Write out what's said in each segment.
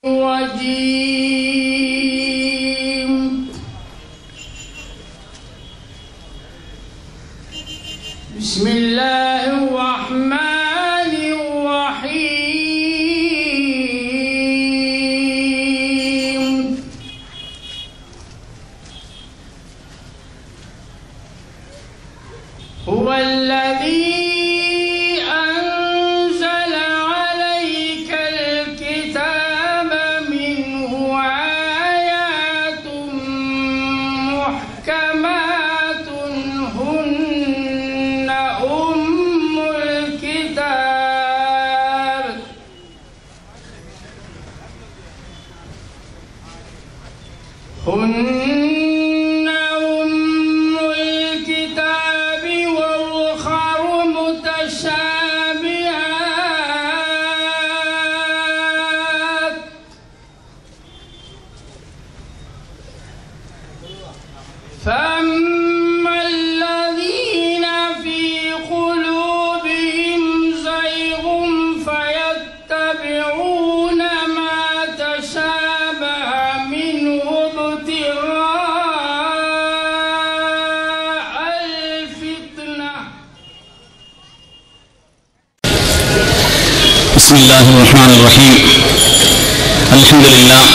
بسم الله الرحمن الرحيم الحمد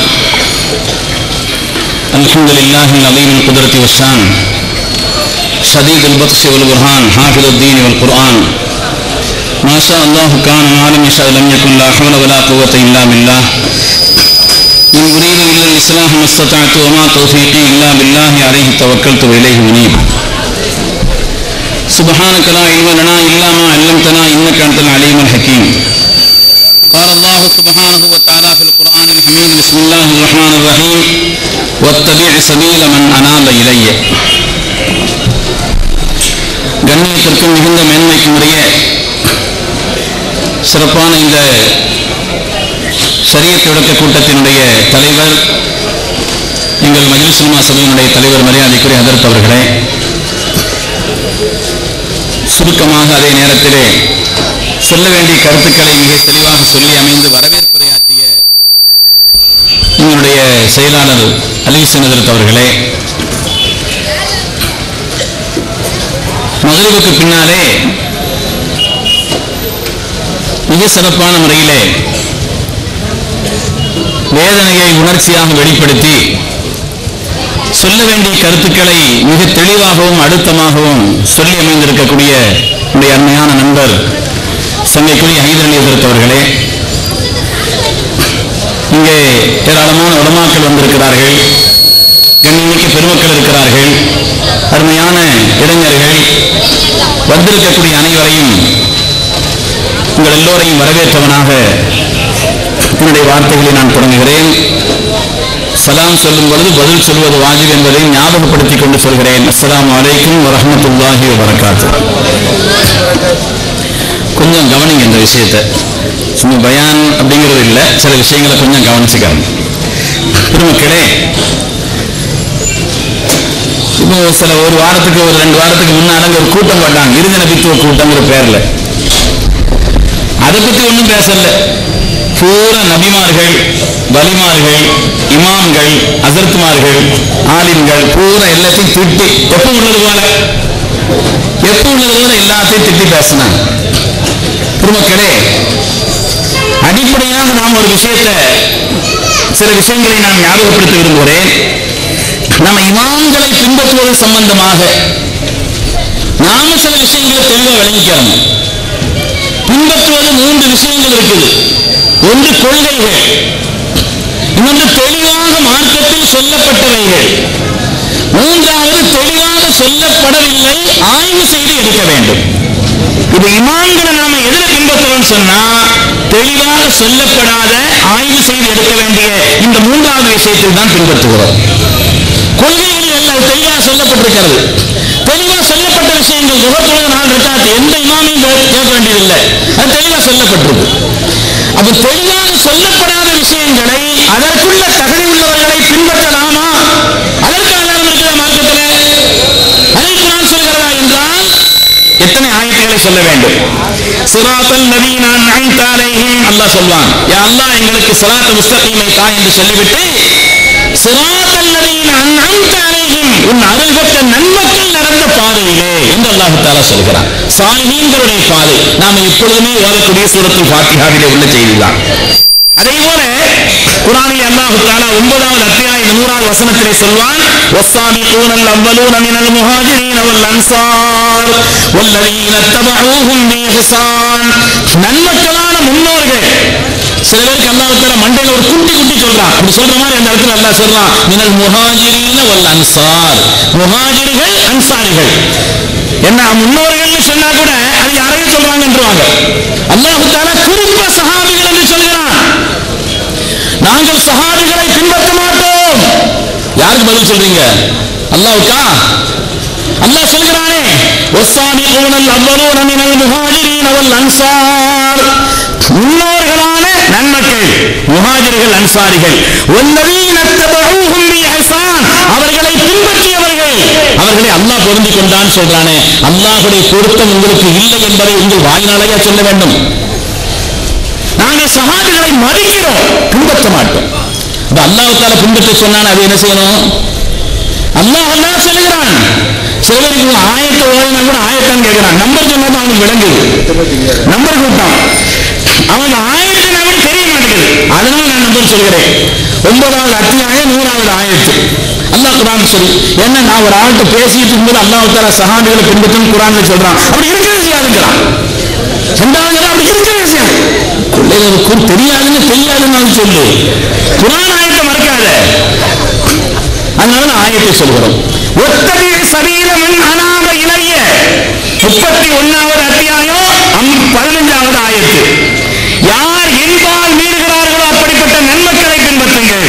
لله العظيم القدرة والشان شديد البطش والبرهان حافظ الدين والقرآن ما شاء الله كان ما لم يشاء لم يكن لا حول ولا قوة إلا بالله إن أريد إلا الإصلاح ما استطعت وما توفيقي إلا بالله عليه توكلت وإليه منيب سبحانك لا علم لنا إلا ما علمتنا إنك أنت العليم الحكيم قال الله سبحانه وتعالى في القرآن الحميد بسم الله الرحمن الرحيم واتبع سبيل من أناب إلي கண்ணியத்திற்கும் மிகுந்த மேன்மைக்கும் உரிய சிறப்பான இந்த ஷரியத் விளக்க கூட்டத்தினுடைய தலைவர் எங்கள் மஜ்லிஸ் உலமா சபையினுடைய தலைவர் மரியாதைக்குரிய ஹதரத் அவர்களே, சுருக்கமாக அதே நேரத்திலே சொல்ல வேண்டிய கருத்துக்களை மிக தெளிவாக சொல்லி அமைந்து வரவேற்புரையாற்றிய எங்களுடைய செயலாளர் அலிசனதரத் அவர்களே, மகரிபுக்கு பின்னாலே மிக சிறப்பான முறையிலே வேதனையை உணர்ச்சியாக வெளிப்படுத்தி சொல்ல வேண்டிய கருத்துக்களை மிக தெளிவாகவும் அழுத்தமாகவும் சொல்லி அமைந்திருக்கக்கூடிய என்னுடைய அருமையான நண்பர் சங்கைக்குரிய ஹைதர் அலி அவர்களே, இங்கே ஏராளமான உலமாக்கள் வந்திருக்கிறார்கள், கண்ணியமிக்க பெருமக்கள் இருக்கிறார்கள், அருமையான இளைஞர்கள் வந்திருக்கக்கூடிய அனைவரையும் உங்கள் எல்லோரையும் வரவேற்றவனாக என்னுடைய வார்த்தைகளை நான் தொடங்குகிறேன். சலாம் சொல்லும் பொழுது பதில் சொல்வது வாஜிப் என்பதை ஞாபகப்படுத்திக் கொண்டு சொல்கிறேன். அஸ்ஸலாமு அலைக்கும் வரஹ்மத்துல்லாஹி வபரகாத்துஹ். கொஞ்சம் கவனிங்க இந்த விஷயத்தை. சும்மா பயான் அப்படிங்கிறது இல்லை, சில விஷயங்களை கொஞ்சம் கவனிச்சுக்காங்க. பெருமக்களே, இப்போ சில ஒரு வாரத்துக்கு ஒரு 2 வாரத்துக்கு முன்னால ஒரு கூட்டம் போட்டாங்க, இறுதி நபித்துவ கூட்டங்கிற பேர்ல. அதை பத்தி ஒன்றும் பேசல. பூரா நபிமார்கள், வலிமார்கள், இமாம்கள், ஹஸரத்மார்கள், ஆலிம்கள் பூரா எல்லாத்தையும் திட்டி எப்ப உள்ளது போல எல்லாத்தையும் திட்டி பேசினாங்க. பெருமக்களே, அடிப்படையாக நாம் ஒரு விஷயத்தை, சில விஷயங்களை நான் ஞாபகப்படுத்த விரும்புகிறேன். நம்ம இமாம்களை பின்பற்றுவது சம்பந்தமாக நாம சில விஷயங்களை தெளிவாக விளங்கிக்கிறோம். பின்பற்றுவது 3 விஷயங்கள் இருக்குது. ஒன்று கொள்கைகள், இன்னொன்று தெளிவாக மார்க்கத்தில் சொல்லப்பட்டவைகள், மூன்றாவது தெளிவாக சொல்லப்படவில்லை, ஆய்வு செய்து எடுக்க வேண்டும். இது இமாம்களை நாம எதிர பின்பற்றுறோம் சொன்னா தெளிவாக சொல்லப்படாத, ஆய்வு செய்து எடுக்க வேண்டிய இந்த 3வது விஷயத்தில் தான் பின்பற்றுகிறோம். கொள்கைகள் எல்லாம் தெளிவாக சொல்லப்பட்டிருக்கிறது. தெளிவாக சொல்லப்பட்ட விஷயங்கள் முகத்தொழுது 4 ரக்காத் எந்த இமாமையும் கேட்க வேண்டியதில்லை, அது தெளிவாக சொல்லப்பட்டிருக்கு. அப்ப தெளிவாக சொல்லப்படாத விஷயங்களை, அதற்குள்ள தகுதி உள்ளவர்களை பின்பற்றலாமா? அதற்கு ஆதாரம் இருக்கிற மார்க்கத்தில் அதற்கு நான் சொல்கிறதா என்றால் எத்தனை ஆயத்துக்களை சொல்ல வேண்டும்? சிராத்தல் லதீன அன்அம்த அலைஹிம் அல்லாஹ் சொல்வான், யா அல்லாஹ் எங்களுக்கு ஸிராத் முஸ்தகீமை தா என்று சொல்லிவிட்டு சிராத்தல் லதீன அன்அம்த அலைஹிம் உன் அருள் பெற்ற நன்மக்கள் நடந்த பாதையிலே என்று அல்லாஹ் தஆலா சொல்கிறான். சாலிஹீன்களுடைய பாதை நாம எப்பொழுதுமே ஓதக்கூடிய சூரத்துல் ஃபாத்திஹாவிலே உள்ள செய்திதான். அதேபோல குர்ஆனில் அல்லாஹ் தஆலா 9வது அத்தியாயம் 100வது வசனத்திலே சொல்வான், வஸ்ஸாபிகூனல் அவ்வலூன மினல் முஹாஜிரீன வல் அன்சார் வல்லதீன தபஊஹும் பிஇஹ்சான். நன்மக்களான முன்னோர்கள். சில பேருக்கு அல்லாஹ் தஆலா மண்டையில ஒரு குட்டி குட்டி சொல்றான். அப்படி சொல்ற மாதிரி அந்த இடத்துல அல்லாஹ் சொல்றான், மினல் முஹாஜிரீன வல் அன்சார். முஹாஜிர்கள் அன்சாரிகள். என்ன முன்னோர்கள்னு சொன்னா கூட அது யாரையும் சொல்றாங்கன்றாங்க. அல்லாஹ் தஆலா குறிப்பா சஹாபிகள் என்று சொல்கிறான். நாங்கள் சஹாபிகளை பின்பற்ற மாட்டோம். யாருக்கு பதில் சொல்றீங்க? அல்லாஹ்வுக்கா? அல்லாஹ் சொல்கிறானே, வஸ்ஸாபிகூனல் அவ்வலூன மினல் முஹாஜிரீன வல் அன்சார். முன்னோர்களான நன்மக்கள் முஹாஜிர்கள் அன்சாரிகள், வல்லதீன தபஊஹும் பிஇஹ்சான் அவர்களை பின்பற்றியவர்கள், அவர்களை அல்லாஹ் பொருந்திக் கொண்டான் சொல்றானே. அல்லாஹ்வுடைய பொருத்தம் உங்களுக்கு இல்லை என்பதை உங்கள் வாயினாலேயே சொல்ல வேண்டும். நாங்கள் சஹாபிகளை மதிக்கிறோம், பின்பற்ற மாட்டோம். அல்லாஹ் தஆலா பின்பற்ற சொன்னான், அது என்ன செய்யணும்? அல்லாஹ் சொல்லுகிறான். சில பேருக்கு ஆயத்தை ஓதினா கூட ஆயத்தான்னு கேட்கிறான். நம்பர் சொன்னா அவனுக்கு விளங்குது, நம்பர் கூட்டம் அவன் ஆயத்தை நமக்கு தெரிய மாட்டேங்குது. அதனால நான் நம்பர் சொல்கிறேன். 9வது அத்தியாயம் 100வது ஆயத்து அல்லாஹ் குர்ஆன் சொல்லி, என்ன நான் ஒரு ஆள்கிட்ட பேசிட்டு இருக்கும்போது அல்லாஹ் தஆலா சஹாபிகளை பின்பற்றும் குர்ஆன்ல சொல்றான். அப்படி இருக்கவே செய்யாதுங்கிறான். ரெண்டாவது அப்படி இருக்கவே செய்யாது. பிள்ளைகளுக்கு தெரியாதுன்னு தெரியாதுன்னு சொல்லு, குர்ஆன் ஆயத்தை மறக்காத. அதனால ஆயத்தை சொல்கிறோம். ஒத்தபி சபீல மன் அனாப இலைய 31வது அத்தியாயம் 15வது ஆயத்து. யார் என்பால் மீறுகிறார்களோ அப்படிப்பட்ட நன்மக்களை பின்பற்றுங்கள்.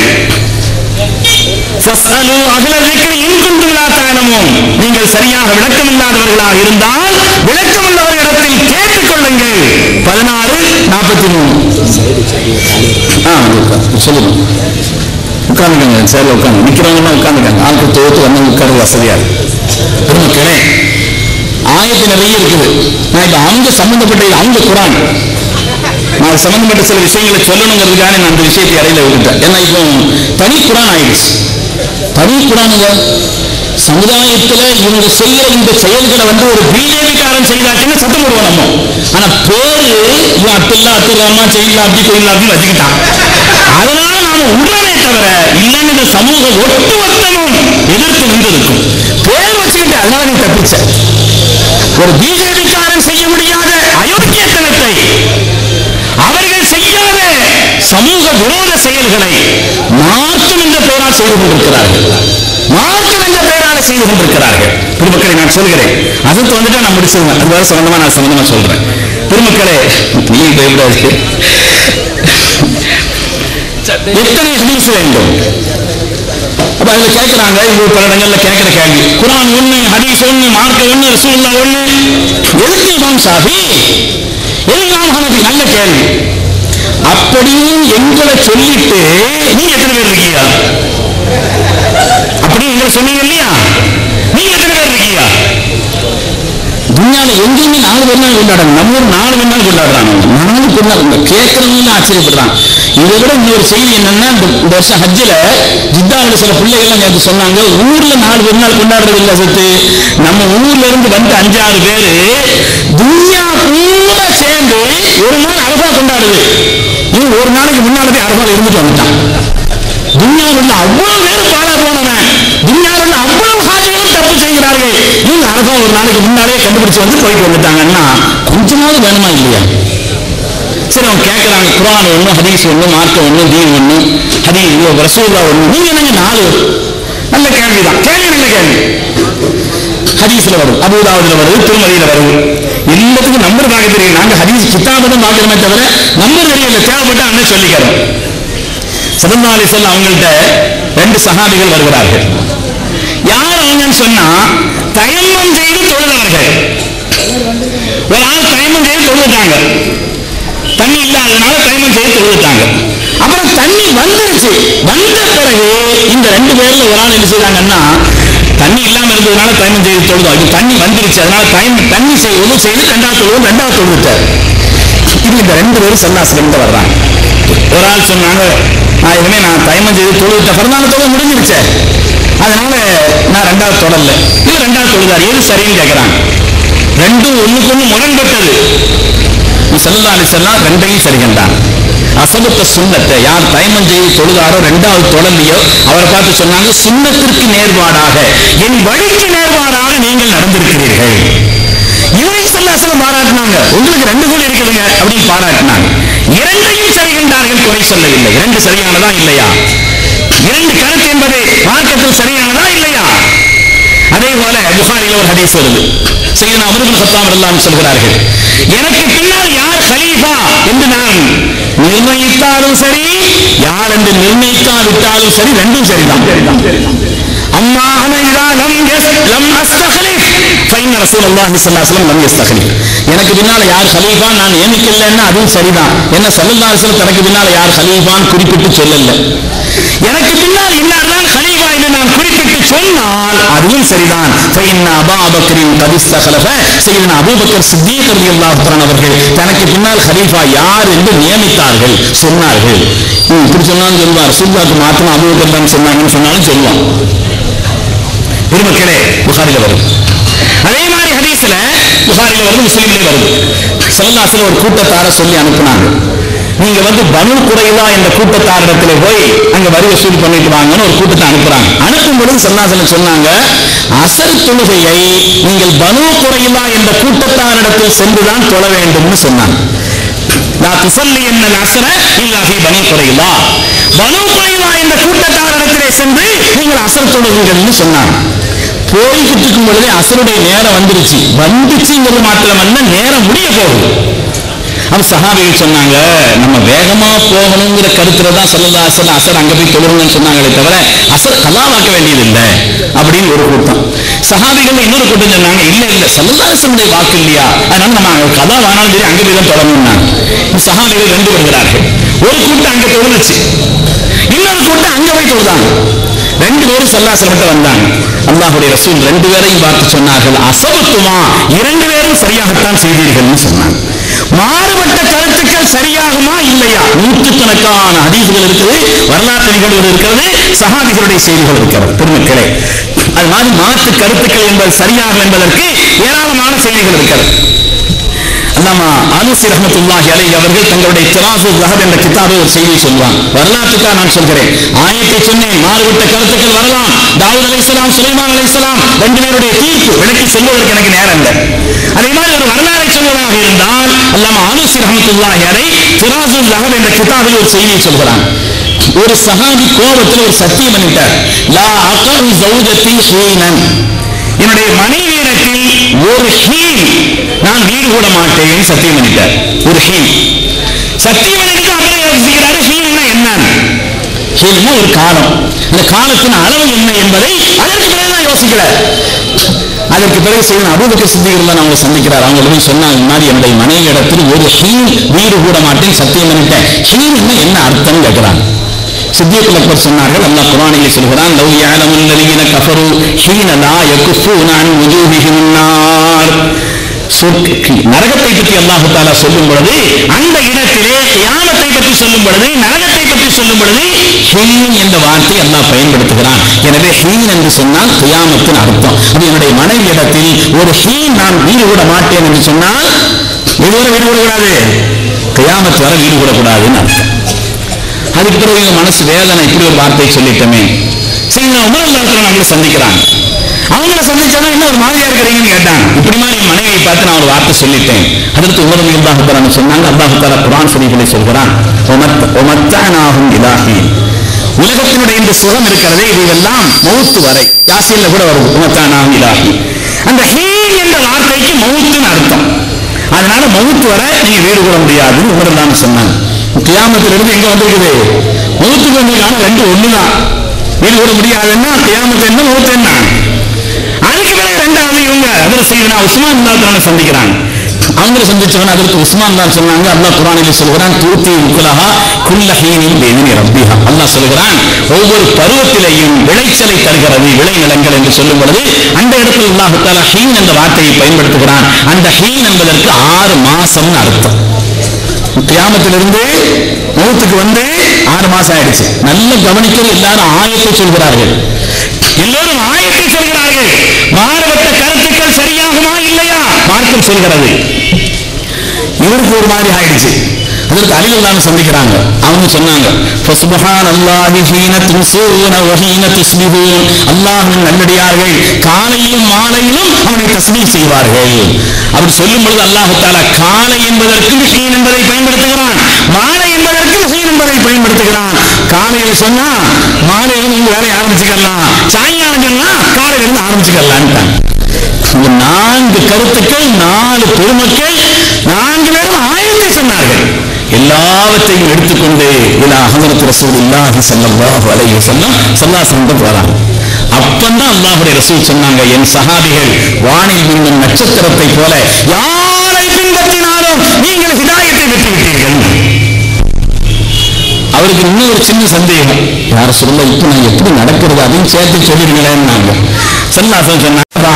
ஃபஸ்அலு அஹ்ல ذிக்ரி இன் குன்தும் லா தஅலமூன். நீங்கள் சரியாக விளக்கம் இல்லாதவர்களாக இருந்தால் விளக்கமுள்ளவர்களிடத்தில் கேட்டுக்கொள்ளுங்கள். 16:43 சொல்லுங்க. உட்கார்ந்துங்க, சேர்ல உட்காந்து நிக்கிறவங்க உட்காந்துக்காங்க. ஆட்கள் தோத்து வந்து உட்கார்ந்து வசதியா இருக்கு. பெருமக்களே, ஆயத்து நிறைய இருக்குது. நான் இப்ப அவங்க சம்பந்தப்பட்ட அவங்க குர்ஆன், நான் சம்பந்தப்பட்ட சில விஷயங்களை சொல்லணுங்கிறதுக்காக நான் அந்த விஷயத்தை இடையில விட்டுட்டேன். ஏன்னா இப்போ தனி குர்ஆன் ஆயிடுச்சு. தனி குர்ஆனுங்க சமுதாயத்துல இவங்க செய்யற இந்த செயல்களை வந்து ஒரு பிஜேபி காரன் செய்தாச்சுன்னு சத்தம் போடுவோம் நம்ம. ஆனா பேரு இவன் அப்துல்லா அப்துல்லாமா செய்யலாம் அப்படி கோயிலாம் அப்படி வச்சுக்கிட்டான். அதனால நாம உடனே தவிர இல்லைன்னு இந்த சமூகம் ஒட்டுமொத்தமும் எதிர்த்து நின்றிருக்கும். பேர் வச்சுக்கிட்டு அதனால நீ தப்பிச்ச. ஒரு பிஜேபி காரன் செய்ய முடியாத அயோக்கியத்தனத்தை, அவர்கள் செய்யாத சமூக விரோத செயல்களை மார்க்கம் என்ற பெயரால் செய்து கொண்டிருக்கிறார்கள். மார்க்கம் என்ற பெயரால் செய்து கொண்டிருக்கிறார்கள். பெருமக்களை நான் சொல்கிறேன், அதுக்கு வந்துட்டு நான் முடிச்சிருவேன். அது வேற சம்பந்தமா நான் சம்பந்தமா சொல்றேன். பெருமக்களே, நீ பயப்படாது. எத்தனை ஹதீஸ் வேண்டும்? அப்ப அதுல கேட்கிறாங்க, இவங்க பல இடங்கள்ல கேட்கிற கேள்வி, குர்ஆன் ஒண்ணு, ஹதீஸ் ஒண்ணு, மார்க்கம் ஒண்ணு, ரசூலுல்லாஹ் ஒண்ணு, எதுக்கு இமாம் ஷாஃபி, எதுக்கு இமாம் ஹனஃபி? நல்ல கேள்வி. அப்படியும் எங்களை சொல்லிட்டு நீங்க எத்தனை பேர் இருக்கீங்க? அப்படி எங்களை சொன்னீங்க இல்லையா? நீங்க எத்தனை பேர் இருக்கீங்க? துன்யால எங்கேயுமே 4 பேர் தான் கொண்டாடுறாங்க. நம்ம ஊர் 4 பேர் தான் கொண்டாடுறாங்க. 4 பேர் தான் கேட்கறவங்க ஆச்சரியப்படுறாங்க. இதை விட இன்னொரு செய்தி என்னன்னா, இந்த வருஷம் ஹஜ்ஜில் ஜித்தாவில் சில பிள்ளைகள்லாம் எனக்கு சொன்னாங்க, ஊர்ல 4 பெருநாள் கொண்டாடுறது இல்லை சத்து, நம்ம ஊர்ல இருந்து வந்து 5-6 பேரு துன்யா பூரா சேர்ந்து ஒரு நாள் அரபா கொண்டாடுது. இவன் ஒரு நாளைக்கு முன்னாடி அரபால இருந்துட்டு வந்துட்டான். துன்யாவில் அவ்வளவு பேர் பாலா போனவன், துன்யாவில் அவ்வளவு ஹாஜிகளும் தப்பு செய்கிறார்கள். இவங்க அரபா ஒரு நாளைக்கு முன்னாலே கண்டுபிடிச்சு வந்து போயிட்டு வந்துட்டாங்கன்னா கொஞ்சமாவது வேணுமா இல்லையா? சரி, அவங்க கேட்கிறாங்க, குர்ஆன் ஒண்ணு, ஹதீஸ் ஒண்ணு, மார்க்கம் ஒண்ணு, தீன் ஒண்ணு, ஹதீஸ் ரசூலுல்லாஹ் ஒண்ணு, நீங்க என்னங்க 4? நல்ல கேள்விதான். கேள்வி நல்ல கேள்வி. ஹதீஸ்ல வரும், அபூதாவுதுல வருது, திருமதியில வருது. எல்லாத்துக்கும் நம்பர் பார்க்க தெரியும். நாங்க ஹதீஸ் கிதாபை தான் பார்க்கிறோமே தவிர நம்பர் தெரியல. தேவைப்பட்ட அண்ணன் சொல்லிக்கிறோம். ஸல்லல்லாஹு அலைஹி வஸல்லம் அவங்கள்ட்ட 2 சஹாபிகள் வருகிறார்கள். யார் அவங்கன்னு சொன்னா, தயம்மம் செய்து தொழுதவர்கள். ஒரு ஆள் தயம்மம் செய்து தொழுதுட்டாங்க, தண்ணி இல்லாதனால தயம்மம் செய்து தொழுதுட்டாங்க. அப்புறம் தண்ணி வந்துருச்சு. வந்த பிறகு இந்த 2 பேர்ல ஒரு ஆள் என்ன செய்தாங்கன்னா, தண்ணி இல்லாம இருந்து தொழுதுனால தயமம் செய்து தொழுதோம், இது தண்ணி வந்துருச்சு அதனால தண்ணி செய்வது செய்து ரெண்டாவது தொழுவிட்டார். இது இந்த 2 பேரும் சல்லாசிலிருந்து வர்றாங்க. ஒரு ஆள் சொன்னாங்க, நான் இனிமே நான் தயமம் செய்து தொழுவிட்ட பிறந்தான தொழுவ முடிஞ்சிருச்ச, அதனால நான் 2வது தொடரல. இது 2வது தொழுதார், எது சரின்னு கேட்கிறாங்க. ரெண்டும் ஒண்ணுக்கு ஒண்ணு முரண்பட்டது. ஸல்லல்லாஹு அலைஹி வஸல்லம் 2ஐயும் சரி கண்டாங்க. அசபத்த சுன்னத்தை யார் தயமம் செய்து தொழுதாரோ 2வது தொடர்லையோ அவரை பார்த்து சொன்னாங்க, சுன்னத்திற்கு நேர்பாடாக என் வழிக்கு நேர்பாடாக நீங்கள் நடந்திருக்கிறீர்கள். இவரை ஸல்லல்லாஹு பாராட்டினாங்க, உங்களுக்கு 2 கூட இருக்குதுங்க அப்படின்னு பாராட்டினாங்க. 2ஐயும் சரி கண்டார்கள், குறை சொல்லவில்லை. 2 சரியானதா இல்லையா? 2 கருத்து என்பது மார்க்கத்தில் சரியானதா இல்லையா? அதே போல புகாரில ஒரு ஹதீஸ் வருது. சையதுனா உமர் இப்னு கத்தாப் ரலியல்லாஹு அன்ஹு சொல்கிறார்கள், எனக்கு பின்னால் யார் கலீஃபா என்று நான் நிர்ணயித்தாலும் சரி, யார் என்று நிர்ணயிக்காவிட்டாலும் சரி, 2ம் சரிதான். அம்மா அன இதா லம் அஸ்தக்லிஃப் ஃபைன் ரசூலுல்லாஹி ஸல்லல்லாஹு அலைஹி வஸல்லம் லம் யஸ்தக்லிஃப். எனக்கு பின்னால யார் கலீஃபா நான் நியமிக்கலன்னா அதுவும் சரிதான். என்ன ஸல்லல்லாஹு அலைஹி வஸல்லம் தனக்கு பின்னால யார் கலீஃபான்னு குறிப்பிட்டு சொல்லல. எனக்கு பின்னால் இன்னார்தான் கலீஃபா என்று நான் குறிப்பிட்டு சொன்னால் அதுவும் சரிதான். ஃபைன் அபா பக்ரின் கத் இஸ்தக்லஃப. சையதுனா அபூபக்கர் சித்தீக் ரலியல்லாஹு தஆலா அவர்கள் தனக்கு பின்னால் கலீஃபா யார் என்று நியமித்தார்கள், சொன்னார்கள். இப்படி சொன்னாலும் சொல்லுவார், ரசூலுல்லாஹ்க்கு மாத்திரம் அபூபக்கர் தான் சொன்னாங்கன்னு சொன்னாலும் சொல்லுவான். பெருமக்களே, புகாரில வருது. அதே மாதிரி ஹதீஸ்ல புகாரில வருது, முஸ்லிம்ல வருது. ஸல்லல்லாஹு அலைஹி வஸல்லம் ஒரு கூட்டத்தார சொல்லி அனுப்புனாங்க, நீங்க பனு குறைலா என்ற கூட்டத்தாரிடத்துல போய் அங்க வரி வசூல் பண்ணிட்டு வாங்கன்னு ஒரு கூட்டத்தை அனுப்புறாங்க. அனுப்பும் பொழுது ஸல்லல்லாஹு அலைஹி வஸல்லம் சொன்னாங்க, அசர் தொழுகையை நீங்கள் பனு குறைலா என்ற கூட்டத்தாரிடத்தில் சென்றுதான் தொழ வேண்டும்னு சொன்னாங்க. லா துஸல்லியன்ன அஸ்ர இல்லா ஃபீ பனி குறைலா. பனு குறைலா என்ற கூட்டத்தாரிடத்திலே சென்று நீங்கள் அசர் தொழுவீங்கள்னு சொன்னாங்க. போய்கிட்டு இருக்கும் பொழுதே அசருடைய நேரம் வந்துருச்சுங்கிறது மாத்திரமல்ல, நேரம் முடிய போகுது. அப்ப சஹாபிகள் சொன்னாங்க, நம்ம வேகமா போகணுங்கிற கருத்துல தான் ஸல்லல்லாஹு அலைஹி வஸல்லம் அசர் அங்க போய் தொழுங்கன்னு சொன்னாங்களே தவிர அசர் கலாவாக்க வேண்டியது இல்லை அப்படின்னு ஒரு கூட்டம். சஹாபிகள் இன்னொரு கூட்டம் சொன்னாங்க, இல்ல ஸல்லல்லாஹு அலைஹி வஸல்லம் வாக்கு இல்லையா, அதனால நம்ம கலா வானாலும் சரி அங்க போய் தான் தொழணும்னாங்க. சஹாபிகள் 2 வருகிறார்கள். ஒரு கூட்டம் அங்க தொழுச்சு, இன்னொரு கூட்டம் அங்க போய் தொழுதாங்க. 2 பேரும் ஸல்லல்லாஹு அலைஹி வஸல்லம் வந்தாங்க. அல்லாஹ்வுடைய ரசூல் 2 பேரையும் பார்த்து சொன்னார்கள், அஸபத்துமா, 2 பேரும் சரியாகத்தான் செய்தீர்கள்னு சொன்னாங்க. மாறுபட்ட கருத்துக்கள் சரியாகுமா இல்லையா? நூற்றுக்கணக்கான ஹதீஸ்கள் இருக்குது, வரலாற்று நிகழ்வுகள் இருக்கிறது, சஹாபிகளுடைய செய்திகள் இருக்கிறது. பெருமக்களே, அது மாதிரி மாற்று கருத்துக்கள் என்பது சரியாகும் என்பதற்கு ஏராளமான செய்திகள் இருக்கிறது. அல்லாமா ஆலூசி ரஹ்மத்துல்லாஹி அலைஹி அவர்கள் தங்களுடைய திராசுல் ஸஹப் என்ற கிதாபில் ஒரு செய்தியை சொல்வாங்க. வரலாற்றுக்காக நான் சொல்கிறேன், ஆயத்தை சொன்னேன், மாறுபட்ட கருத்துக்கள் வரலாம். தாவூத் அலைஹிஸ்ஸலாம், சுலைமான் அலைஹிஸ்ஸலாம் 2 பேருடைய தீர்ப்பு விளக்கி சொல்வதற்கு எனக்கு நேரம் இல்லை. அதே மாதிரி ஒரு வரலாறை சொல்வதாக இருந்தால் அல்லாமா ஆலூசி ரஹ்மத்துல்லாஹி அலைஹி திராசுல் ஸஹப் என்ற கிதாபில் ஒரு செய்தியை சொல்கிறாங்க. ஒரு சஹாபி கோபத்தில் ஒரு சத்தியம் பண்ணிட்டார், லா அகரு ஜௌஜத்தி ஹீனன், என்னுடைய மனைவியிடத்தில் ஒரு ஹீன் நான் வீடு கூட மாட்டேன் சத்தியம் பண்ணிட்டார். ஒரு ஹீன் சத்தியம் பண்ணிட்டு அப்புறம் யோசிக்கிறாரு, ஹீன்னா என்னன்னு. ஹீன்னா ஒரு காலம், இந்த காலத்தின் அளவு என்ன என்பதை அதற்கு பிறகுதான் யோசிக்கிறார். அதற்கு பிறகு செய்யணும் அபூபக்கர் சித்தீக் அவங்க சந்திக்கிறார். அவங்க சொன்னாங்க, முன்னாடி என்னுடைய மனைவி இடத்தில் ஒரு ஹீன் வீடு கூட மாட்டேன் சத்தியம் பண்ணிட்டேன். ஹீன்னா என்ன அர்த்தம் கேட்கிறாங்க. சித்திக் அக்பர் சொன்னார்கள், அல்லாஹ் குர்ஆனிலே சொல்கிறான், லவ் யஅலமுல் லதீன கஃபரு ஹீன லா யகுஃபூன அன் வுஜூஹிஹிம் நார். நரகத்தை பற்றி அல்லாஹ் தஆலா சொல்லும் பொழுது அந்த இடத்திலே கியாமத்தை பற்றி சொல்லும் பொழுது நரகத்தை பற்றி சொல்லும் பொழுது ஹீன் என்ற வார்த்தை அல்லாஹ் பயன்படுத்துகிறான். எனவே ஹீன் என்று சொன்னால் கியாமத்தின் அர்த்தம். அது என்னுடைய மனைவி இடத்தில் ஒரு ஹீன் நான் வீடு கூட மாட்டேன் என்று சொன்னால் இதுவரை வீடு கூடக்கூடாது, கியாமத்து வர வீடு கூடக்கூடாதுன்னு அர்த்தம். அதுக்கு பிறகு மனசு வேதனை, இப்படி ஒரு வார்த்தை சொல்லிட்டோமே. சரி, நான் உமர் ரலியல்லாஹு அன்ஹு சந்திக்கிறாங்க. அவங்கள சந்திச்சாலும் என்ன ஒரு மாதிரியா இருக்கிறீங்கன்னு கேட்டாங்க. இப்படி மாதிரி என் மனைவியை பார்த்து நான் ஒரு வார்த்தை சொல்லிட்டேன். அதற்கு உமர் ரலியல்லாஹு அன்ஹு சொன்னாங்க, அல்லாஹ் தஆலா குர்ஆன் ஷரீஃபிலே சொல்கிறான், ஒமத்தனாஹும் இலாஹி, உலகத்தினுடைய இந்த சுகம் இருக்கிறதே இதுவெல்லாம் மௌத் வரை. யாசீன்ல கூட வருது, ஒமத்தனாஹும் இலாஹி. அந்த ஹீன் என்ற வார்த்தைக்கு மௌத்துன்னு அர்த்தம். அதனால மௌத் வரை நீங்க வீடு கூட முடியாதுன்னு உமர் ரலியல்லாஹு அன்ஹு சொன்னாங்க. கியாமத்திலிருந்து எங்க வந்திருக்குது? மௌத்துக்கு வந்திருக்கான 2 ஒண்ணுதான். வீடு கூட முடியாதுன்னா கியாமத்து என்ன, மௌத் என்ன. அதுக்கு பிறகு 2வது இவங்க அதில் செய்தனா உஸ்மான் ரலியல்லாஹு அன்ஹு சந்திக்கிறாங்க. அவங்களை சந்திச்சவன் அதற்கு உஸ்மான் தான் சொன்னாங்க. அல்லாஹ் குர்ஆனில் சொல்கிறான், தூத்தி உக்குலஹா குல்ல ஹீனின் பிஇذن ரப்பிஹா. அல்லாஹ் சொல்கிறான், ஒவ்வொரு பருவத்திலேயும் விளைச்சலை தருகிறது விளைநிலங்கள் என்று சொல்லும் பொழுது அந்த இடத்தில் அல்லாஹ் தஆலா ஹீன் என்ற வார்த்தையை பயன்படுத்துகிறான். அந்த ஹீன் என்பதற்கு 6 மாசம்னு அர்த்தம். கியாமத்திலிருந்து மௌத்துக்கு வந்து 6 மாசம் ஆயிடுச்சு. நல்ல கவனிக்கிறது, எல்லாரும் ஆயத்தை சொல்கிறார்கள், எல்லோரும் ஆயத்தை சொல்கிறார்கள். மாறுபட்ட கருத்துக்கள் சரியாகுமா இல்லையா மார்க்கம் சொல்கிறது. இவருக்கு ஒரு மாதிரி ஆயிடுச்சு. அதற்கு அலிலுல்லாஹ் சந்திக்கிறாங்க. அவங்க சொன்னாங்க, ஃபசுப்ஹானல்லாஹி ஹீன தும்சூன வ ஹீன துஸ்பிஹூன். அல்லாஹ்வின் நல்லடியார்கள் காலையிலும் மாலையிலும் அவனை தஸ்பீஹ் செய்வார்கள். அப்படி சொல்லும் பொழுது அல்லாஹ் தஆலா காலை என்பதற்கு ஹீன் என்பதை பயன்படுத்துகிறான், மாலை என்பதற்கு ஹீன் என்பதை பயன்படுத்துகிறான். காலையில் சொன்னா மாலையில நீங்க வேலையை ஆரம்பிச்சுக்கலாம், சாயங்காலம் சொன்னா காலையில இருந்து ஆரம்பிச்சுக்கலான்ட்டாங்க. 4 கருத்துக்கள், 4 பெருமக்கள், 4 பேரும் ஆயத்தை சொன்னார்கள். எல்லாவற்றையும் எடுத்துக்கொண்டு ஹஜ்ரத் ரசூலுல்லாஹி ஸல்லல்லாஹு அலைஹி வஸல்லம் ஸல்லல்லாஹு வராங்க. அப்பந்தான் அல்லாஹ்வுடைய ரசூல் சொன்னாங்க, என் சஹாபிகள் வானில் மின்னும் நட்சத்திரத்தை போல யாரை பின்பற்றினாலும் நீங்கள் ஹிதாயத்தை பெற்றுவிட்டீர்கள். அவருக்கு இன்னும் ஒரு சின்ன சந்தேகம், யார சொல்ல இப்ப நான் எப்படி நடக்கிறது அப்படின்னு சேர்த்து சொல்லிருங்களேன். ஸல்லல்லாஹு சொன்னாங்க,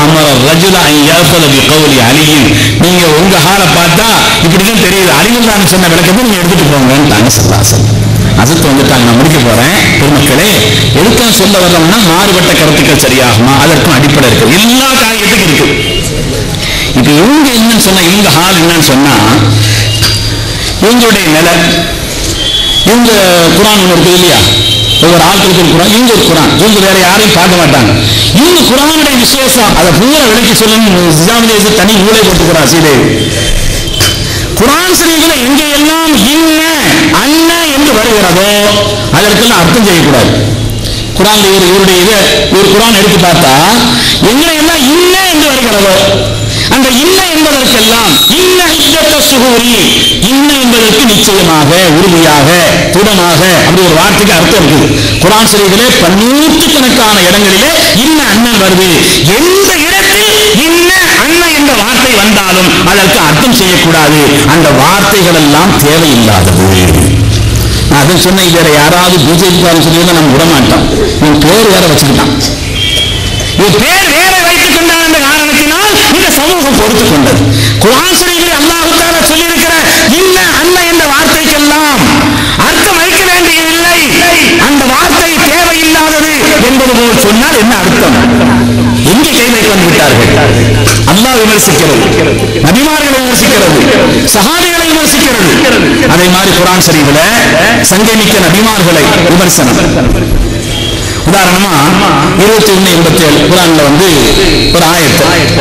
நீங்க உங்க ஹாலை பார்த்தா இப்படிதான் தெரியுது, அலிமுல்லாஹ் சொன்ன விளக்கத்தை நீங்க எடுத்துட்டு போங்கன்னு ஸல்லல்லாஹு. அசத்து வந்துட்டாங்க. நான் முடிக்க போறேன். பெருமக்களே, எதுக்காக சொல்ல வர்றோம்னா மாறுபட்ட கருத்துக்கள் சரியாகுமா அதற்கும் அடிப்படை இருக்கு, எல்லா காரியத்துக்கும் இருக்கு. இப்ப இவங்க என்னன்னு சொன்னா, இவங்க ஹால் என்னன்னு சொன்னா, இவங்களுடைய நிலை, இவங்க குர்ஆன் இருக்கு இல்லையா, ஒவ்வொரு ஆட்களுக்கு குர்ஆன், இவங்க ஒரு குர்ஆன், இவங்க வேற யாரையும் பார்க்க மாட்டாங்க. இவங்க குர்ஆனுடைய விசேஷம் அதை பூரா விளக்கி சொல்லணும். தனி ஊழலை போட்டுக்கிறார் சீதேவி. குர்ஆன் ஷரீஃபில எங்க எல்லாம் இன்ன அன்ன என்று வருகிறதோ அதற்கெல்லாம் அர்த்தம் செய்யக்கூடாது. குர்ஆன்ல இவருடைய ஒரு குர்ஆன் எடுத்து பார்த்தா எங்க எல்லாம் இன்ன என்று வருகிறதோ அந்த இன்ன என்பதற்கெல்லாம் இன்ன இத்தத்த சுகூரி, இன்ன என்பதற்கு நிச்சயமாக, உறுதியாக, துடமாக அப்படி ஒரு வார்த்தைக்கு அர்த்தம் இருக்குது. குர்ஆன் ஷரீஃபிலே 100கணக்கான இடங்களிலே இன்ன அண்ணன் வருது. எந்த இடத்தில் இன்ன அண்ணன் என்ற வார்த்தை வந்தாலும் அதற்கு அர்த்தம் செய்யக்கூடாது. அந்த வார்த்தைகள் எல்லாம் தேவையில்லாதது. நான் அதை சொன்ன, வேற யாராவது பிஜேபி சொல்லி நம்ம விட மாட்டோம். இவன் பேர் வேற வச்சுக்கிட்டான், இவன் பேர் வேற வைத்துக் கொண்டான் என்ற காரணத்தினால் இந்த சமூகம் பொறுத்துக் கொண்டது. குர்ஆன் ஷரீஃபில் அல்லாஹ் தஆலா சொல்லியிருக்கிற இன்ன அன்ன என்ற வார்த்தைக்கெல்லாம் அர்த்தம் வைக்க வேண்டியதில்லை, அந்த வார்த்தை தேவையில்லாதது என்பது போல் சொன்னால் என்ன அர்த்தம்? எங்கே கை வைத்து வந்து விட்டார்கள்? அல்லாஹ் விமர்சிக்கிறது, நபிமார்களை விமர்சிக்கிறது, சஹாபிகளை விமர்சிக்கிறது. அதே மாதிரி குர்ஆன் ஷரீஃபில் சங்கமிக்க நபிமார்களை விமர்சனம். உதாரணமா 21:87 குர்ஆன்ல வந்து ஒரு ஆயத்து,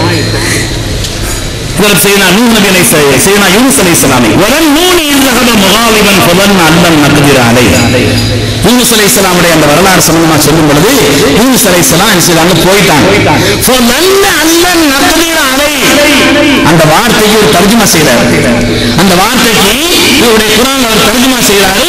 செய்தனா யூனுஸ் அலைஹிஸ்ஸலாம் யூனுஸ் அலைஹிஸ்ஸலாமுடைய அந்த வரலாறு சம்பந்தமா சொல்லும் பொழுது யூனுஸ் அலைஹிஸ்ஸலாம் போயிட்டாங்க. அந்த வார்த்தைக்கு ஒரு தர்ஜுமா செய்யறாரு. அந்த வார்த்தைக்கு இவருடைய குர்ஆன்ல ஒரு தர்ஜுமா செய்யறாரு.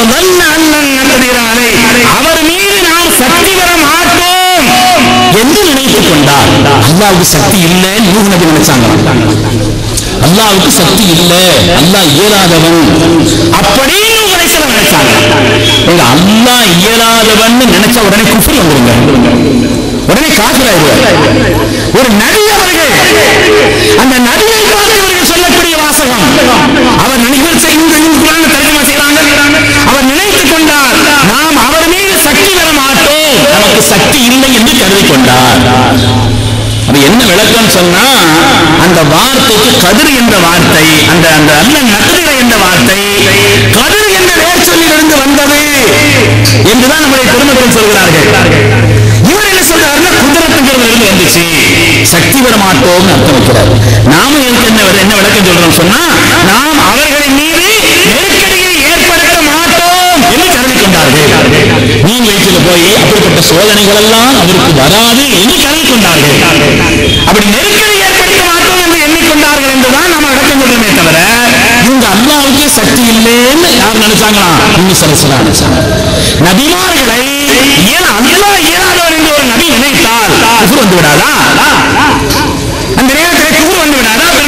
அவர் மீது நாம் சக்தி பெற மாட்டோம் என்று நினைத்துக் கொண்டார். அல்லாஹ்வுக்கு சக்தி இல்லை நூஹ் நபி நினைச்சாங்க. அல்லாஹ்வுக்கு சக்தி இல்லை, அல்லாஹ் இயலாதவன் அப்படின்னு நினைச்சாங்க. அல்லாஹ் இயலாதவன் நினைச்ச உடனே குஃப்ர் வந்துருங்க, உடனே காஃபிர் ஆயிடுவார். ஒரு நபி அவர்கள், அந்த நபியை பார்த்து இவர்கள் சொல்லக்கூடிய வாசகம், அவர் நினைக்கிற தர்ஜுமா செய்யறாங்க. அவர் நினைத்துக் கொண்டார் நாம் அவர் மீது சக்தி பெற மாட்டோம், நமக்கு சக்தி இல்லை என்று கருதி கொண்டார். அது என்ன விளக்கம் சொன்னா, அந்த வார்த்தைக்கு கதிர் என்ற வார்த்தை, அந்த அந்த அல்லன் நக்திர என்ற வார்த்தை கதிர் என்ற வேர் சொல்லிலிருந்து வந்தது என்றுதான் நம்முடைய பெருமக்கள் சொல்கிறார்கள். இவர் என்ன சொல்றாருன்னா, குதிரத்துங்கிறது வந்துச்சு, சக்தி பெற மாட்டோம் அர்த்தம் வைக்கிறார். நாம என்ன விளக்கம் சொல்றோம் சொன்னா, நாம் அவர்களின் மீது நெருக்கடியை ஏற்படுத்த மாட்டோம் என்று கருதி கொண்டார்கள். மீன் வயிற்றில் போய் அப்படிப்பட்ட சோதனைகள் எல்லாம் அவருக்கு வராது என்று கருதி கொண்டார்கள். அப்படி நெருக்கடி ஏற்படுத்த மாட்டோம் என்று எண்ணிக்கொண்டார்கள் என்றுதான் நாம விளக்கம் சொல்றோமே தவிர, இந்த அல்லாஹ்வுக்கு சக்தி இல்லைன்னு யார் நினைச்சாங்களா? யூனுஸ் அலைஹிஸ்ஸலாம் நினைச்சாங்க. நபிமார்களை அல்லாஹ் இயலாதவர் என்று ஒரு நபி நினைத்தால் குஃப்ர் வந்து விடாதா? அந்த நேரத்தில் குஃப்ர் வந்து விடாதா? பெருமக்களை யோசிங்க.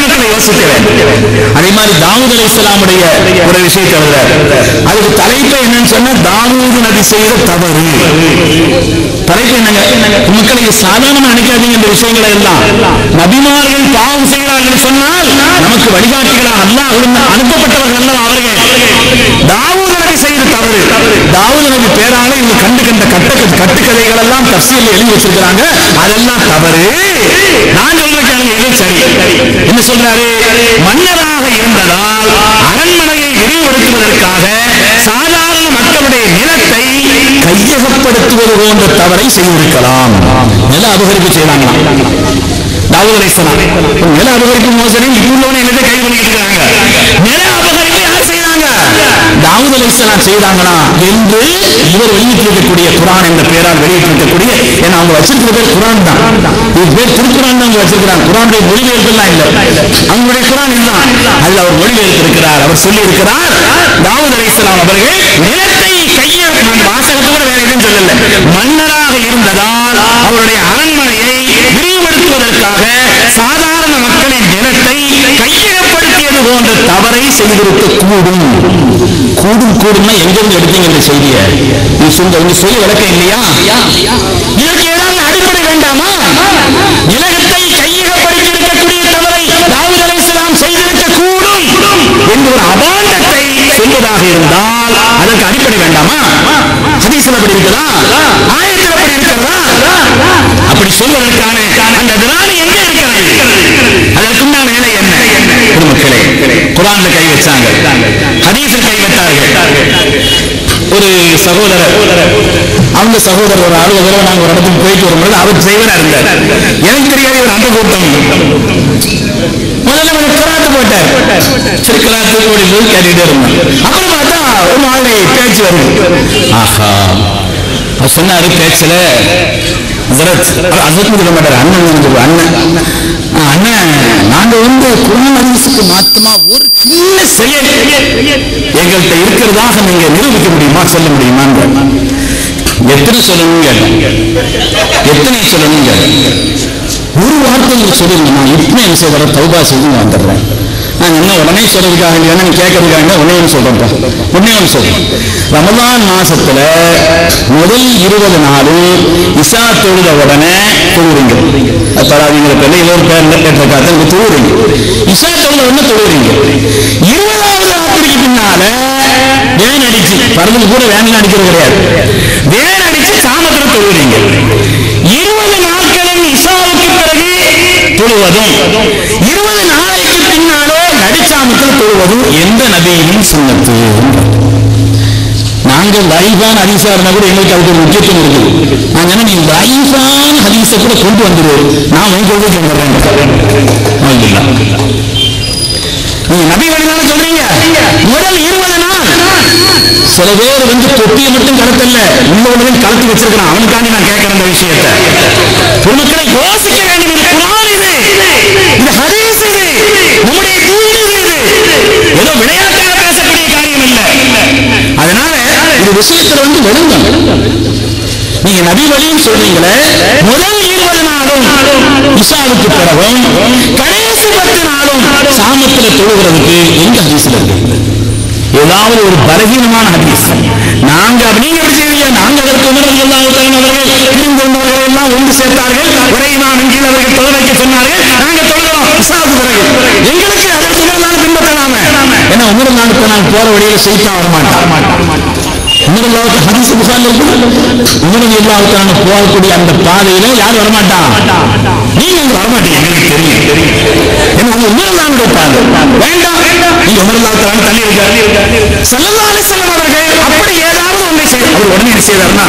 வசிக்க வேண்டும். அதே மாதிரி தாவூத் அலைஹிஸ்ஸலாமுடைய ஒரு விஷயத்தை எழுதுறாரு. அதுக்கு தலைப்பு என்னன்னு சொன்னா தாவூத் நபி செய்த தவறு. தலைப்பு என்னங்க? மக்களுக்கு சாதாரணமா நினைக்காதீங்க இந்த விஷயங்களை எல்லாம். நபிமார்கள் பாவம் செய்கிறார்கள் சொன்னால் நமக்கு வழிகாட்டிகளாக அல்லாஹ் அனுப்பப்பட்டவர்கள் அல்லவா அவர்கள். தாவூத் நபி செய்த தவறு. தாவூத் நபி பேரால இவங்க கண்டு கண்ட கட்டுக்கதைகள் எல்லாம் தஃசீர்ல எழுதி வச்சிருக்கிறாங்க. அதெல்லாம் தவறு. நான் சொல்றேன் இது சரி. என்ன சொல்றாரு? மன்னராக இருந்ததால் அரண்மனையை விரிவுபடுத்துவதற்காக சாதாரண மக்களுடைய நிலத்தை கையகப்படுத்துவது போன்ற தவறை செய்திருக்கலாம். நில அபகரிப்பு செய்யலாம். தாவூத் அலைஹிஸ்ஸலாம் நில அபகரிப்பு மோசடி இப்ப நிலத்தை கை பண்ணிக்கிறாங்க. நில அபகரிப்பு யார் செய்யறாங்க? தாவூத் அலைஹிஸ்ஸலாம் செய்தாங்களா என்று இவர் வெளியிட்டிருக்கக்கூடிய குர்ஆன் என்ற பெயரால் வெளியிட்டிருக்கக்கூடிய, ஏன்னா அவங்க வச்சிருக்கிற பேர் குர்ஆன் தான். இது பேர் திருக்குர்ஆன் தான் வச்சிருக்கிறாங்க. குர்ஆனுடைய மொழிபெயர்ப்பெல்லாம் இல்லை. அவங்களுடைய குர்ஆன் இதுதான். அதில் அவர் மொழிபெயர்த்திருக்கிறார். அவர் சொல்லி இருக்கிறார், தாவூத் அலைஹிஸ்ஸலாம் அவர்கள் நிலத்தை கையை வாசகத்தோடு வேற எதுவும் சொல்லல. மன்னராக இருந்ததால் அவருடைய அரண்மனையை விரிவுபடுத்துவதற்காக சாதாரண மக்களின் நிலத்தை கையகப்படுத்தியது போன்ற தவறை செய்திருக்க கூடும். கூடும்னா எங்கிருந்து எடுத்தீங்க இந்த செய்தியை? நீ சொல்லி விளக்கம் இல்லையா? இதற்கு ஏதாவது அடிப்படை வேண்டாமா? நிலத்தை கையகப்படுத்தியிருக்கக்கூடிய தவறை தாவூத் அலைஹிஸ்ஸலாம் செய்திருக்க கூடும் என்று ஒரு அபாண்டத்தை சொல்வதாக இருந்தால் அதற்கு அடிப்படை வேண்டாமா? ஹதீஸ்ல அப்படி இருக்கிறதா? ஆயத்தில் அப்படி இருக்கிறதா? அப்படி சொல்வதற்கான அந்த திராணி எங்க இருக்கிறது? அதற்குண்டான நிலை என்ன? மக்களே, குர்ஆன்ல கை வச்சாங்க, ஹதீஸில் கை வைத்தார்கள். ஒரு சகோதரர், அவங்க சகோதரர் ஒரு ஆள் தடவை நாங்கள் ஒரு இடத்துக்கு போயிட்டு வரும்போது அவர் செய்வனா இருந்தார். எனக்கு தெரியாது இவர் அந்த கூட்டம். முதல்ல கொஞ்சம் கிராத்து போட்டார். சரி கிராத்து ஓடி போய் கேட்டுட்டே இருந்தார். அப்புறம் பார்த்தா ஒரு ஆளை பேச்சு வருது. ஆஹா, அவர் சொன்னாரு பேச்சுல அண்ணன் நாங்க குர்ஆன் ஹதீஸுக்கு மாத்தமா ஒரு சின்ன செயல் எங்கள்கிட்ட இருக்கிறதாக நீங்க நிரூபிக்க முடியுமா, சொல்ல முடியுமா? எத்தனை சொல்லணுங்க? எத்தனை சொல்லணுங்க? ஒரு வார்த்தை சொல்லுங்க. நான் இப்ப என்ன செய்ய தௌபா செய்து வந்துடுறேன். நான் என்ன உடனே சொல்றதுக்காக இல்லையா, நீ கேட்கறதுக்காக ஒன்னே ஒன்று சொல்றேன். ஒன்னே ஒன்று சொல்றேன். ரமலான் மாசத்துல முதல் 20 நாள் இஷா தொழுத உடனே தொழுறீங்க. தராவீங்கிற பேர்ல இன்னொரு பேர்ல கேட்டிருக்காங்க, தொழுறீங்க. இஷா தொழுத உடனே தொழுறீங்க. 20வது ராத்திரிக்கு பின்னால வேன் அடிச்சு, பறந்து கூட வேன் அடிக்கிறது கிடையாது, வேன் அடிச்சு சாமத்துல தொழுறீங்க. 20 நாட்களின் இஷாவுக்கு பிறகு தொழுவதும் 20 நாளைக்கு பின்னாலே நடிச்சாமத்தில் தொழுவதும் எந்த நபியின் சுன்னத்து? நாங்கள் லைஃபான ஹதீஸா இருந்தா கூட எங்களுக்கு அதுக்கு ஒரு முக்கியத்துவம் இருக்குது. நாங்க என்ன, நீ லைஃபான ஹதீஸை கூட கொண்டு வந்துடுவோம். நான் உங்களுக்கு சொல்றேன், நீங்க நபி வழினால சொல்றீங்க. முதல் 20 நாள் சில பேர் தொட்டியை மட்டும் கலத்தல்ல, உள்ளவனையும் கலத்தி வச்சிருக்கிறான். அவனுக்காண்டி நான் கேட்கிறேன் இந்த விஷயத்தை. பொதுமக்களை யோசிக்க வேண்டும். இது குர்ஆன், இது ஹதீஸ், இது நம்முடைய தீன், இது ஏதோ விளையாட்டாக பேசக்கூடிய காரியம் இல்லை. அதனால இந்த விஷயத்துல விளங்க. நீங்க நபி வழியும் சொல்றீங்களே, முதல் 20 நாளும் இஷாவுக்கு பிறகும் கடைசி 10 நாளும் சாமத்துல தொழுகிறதுக்கு எங்க ஹதீஸ்ல இருக்கு? ஏதாவது ஒரு பலகீனமான ஹதீஸ். நாங்க நீங்க எப்படி செய்வீங்க? நாங்க அதற்கு அவர்கள் பிரிந்து கொண்டவர்கள் எல்லாம் ஒன்று சேர்த்தார்கள், ஒரே இமாமின் கீழ் அவர்கள் தொழ வைக்க சொன்னார்கள், நாங்க தொழுகிறோம் இஷாவுக்கு பிறகு. எங்களுக்கு அதற்கு உமர் பின்பற்றலாமே. ஏன்னா உமர் நாளுக்கு நாங்கள் போற வழியில செய்தா வரமாட்டான். உமரல்லாவுக்கு ஹதீஸ் புகார்ல இருக்கு. உமரல்லாவுக்கான போகக்கூடிய அந்த பாதையில யார் வரமாட்டான்? நீங்க வரமாட்டீங்க, எங்களுக்கு தெரியும். ஏன்னா உங்க உமரல்லாவுடைய பாதை வேண்டாம். நீங்க உமரல்லாவுக்கான தள்ளி இருக்காரு. ஸல்லல்லாஹு அலைஹி வஸல்லம் அவர்கள் அப்படி ஏதாவது ஒன்றை செய்ய அவர் உடனே என்ன செய்வார்னா,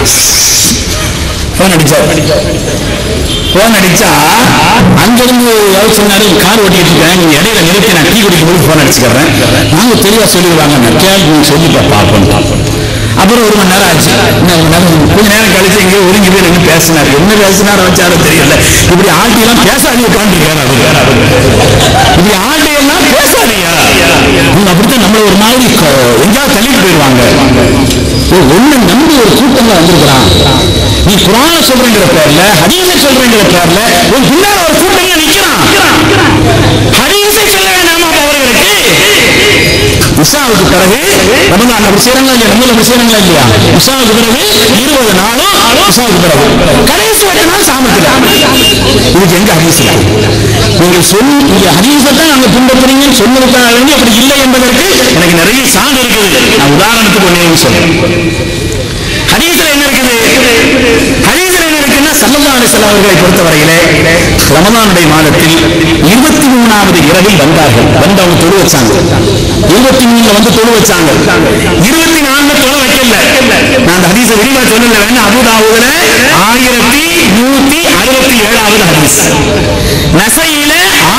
போன் அடிச்சா அங்கிருந்து சொன்னாரு, கார் ஓட்டிட்டு இருக்கேன், நீங்க இடையில நிறுத்தி நான் டீ குடிக்கும் போது போன் அடிச்சுக்கிறேன். நாங்க தெளிவா சொல்லிடுவாங்க, நீங்க சொல்லி பார்ப்போம். அப்புறம் 1 மணி நேரம் ஆச்சு. கொஞ்ச நேரம் கழிச்சு எங்க ஒதுங்கி போய் என்ன பேசினாரு, என்ன பேசினாரு வச்சாலும் தெரியல. இப்படி ஆட்டி எல்லாம் பேசாதீங்க, உட்காந்துருக்காரு. இப்படி ஆட்டி எல்லாம் பேசாதீங்க. அப்படித்தான் நம்மள ஒரு மாதிரி எங்கேயாவது தள்ளிட்டு போயிடுவாங்க. ஒண்ணு நம்பி ஒரு கூட்டங்க வந்திருக்கிறான். நீ குர்ஆனை சொல்றேங்கிற பேர்ல, ஹதீஸை சொல்றேங்கிற பேர்ல ஒரு பின்னால ஒரு கூட்டங்க நிக்கிறான். ஹதீஸை இஷாவுக்கு பிறகு ரமதான் அப்படி செய்யறாங்களா இல்லையா? நம்மள அப்படி செய்யறாங்களா இல்லையா? இஷாவுக்கு பிறகு 20 நாளும் இஷாவுக்கு பிறகு கடைசி 8 நாள் சாமத்துல. இதுக்கு எங்க ஹதீஸ் நீங்க ஹதீஸை தான் நாங்க பின்பற்றுறீங்கன்னு சொன்னதுக்காக வேண்டி அப்படி இல்லை என்பதற்கு எனக்கு நிறைய சான்று இருக்குது. நான் உதாரணத்துக்கு ஒண்ணே சொல்றேன். ஹதீஸ்ல என்ன இருக்குது? ஹதீஸ்ல என்ன இருக்குன்னா ஸல்லல்லாஹு அலைஹி வஸல்லம் அவர்களை பொறுத்தவரையிலே ரமதானுடைய மாதத்தில் 23வது இரவில் வந்தார்கள். வந்து அவங்க தொழு வச்சாங்க. 23ல வந்து தொழு வச்சாங்க. 24ல தொழு வைக்கல. நான் அந்த ஹதீஸை விரிவா சொல்லல. வேணா அபூதாவூதுல 1167வது ஹதீஸ், நஸஈல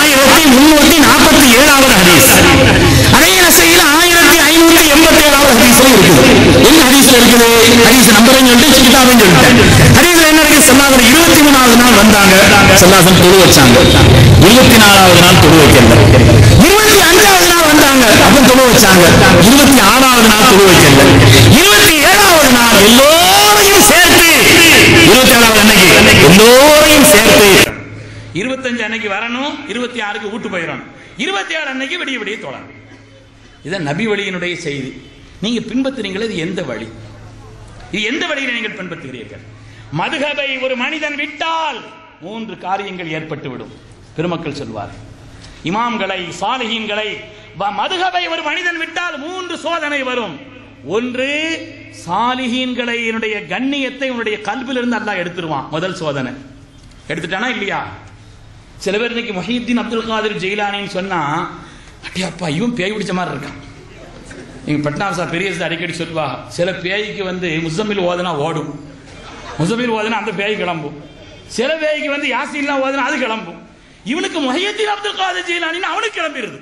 1347வது ஹதீஸ், அதே நஸஈல 1587வது ஹதீஸ்ல இருக்குது. என்ன ஹதீஸ்ல இருக்குது? ஹதீஸ் நம்பரையும் சொல்லிட்டு கிதாபையும் சொல்லிட்டேன். ஹதீஸ்ல என்ன இருக்கு? ஸல்லல்லாஹு 23வது நாள் வந்தாங்க, ஸல்லல்லாஹு தொழு வச்சாங்க. 24வது நாள் தொழு வைக்கல. 25வது நாள் வந்தாங்க, அப்ப தொழு வச்சாங்க. 26வது நாள் தொழு வைக்கல. 27வது நாள் எல்லோரையும் சேர்த்து 27வது அன்னைக்கு எல்லோரையும் சேர்த்து 25 அன்னைக்கு வரணும், 26க்கு வீட்டு போயிடணும், 27 அன்னைக்கு விடிய விடிய தொழணும். இதான் நபி வழியினுடைய செய்தி. நீங்க பின்பற்றுறீங்களே, இது எந்த வழி? இது எந்த வழியில் நீங்கள் பின்பற்றுகிறீர்கள்? மதுஹபை ஒரு மனிதன் விட்டால் 3 காரியங்கள் ஏற்பட்டுவிடும். பெருமக்கள் சொல்வார், இமாம்களை சாலிஹீன்களை மதுஹபை ஒரு மனிதன் விட்டால் 3 சோதனை வரும். ஒன்று, சாலிஹீன்களை கண்ணியத்தை உன்னுடைய கல்விலிருந்து அல்லாஹ் எடுத்துருவான். முதல் சோதனை எடுத்துட்டானா இல்லையா? சில பேர் இன்னைக்கு மொஹீதீன் அப்துல் காதிர் ஜெயிலானின்னு சொன்னா அட்டியாப்பா இவன் பேய் பிடிச்ச மாதிரி இருக்கான். நீங்க பட்னாசா பெரிய அடிக்கடி சொல்வா, சில பேய்க்கு வந்து முஸம்மில் ஓதுனா ஓடும், முஸம்மில் ஓதுனா அந்த பேய் கிளம்பும். சில பேய்க்கு வந்து யாசீன்லாம் ஓதுனா அது கிளம்பும். இவனுக்கு மொஹீதீன் அப்துல் காதிர் ஜெயிலானின்னு அவனுக்கு கிளம்பிடுது.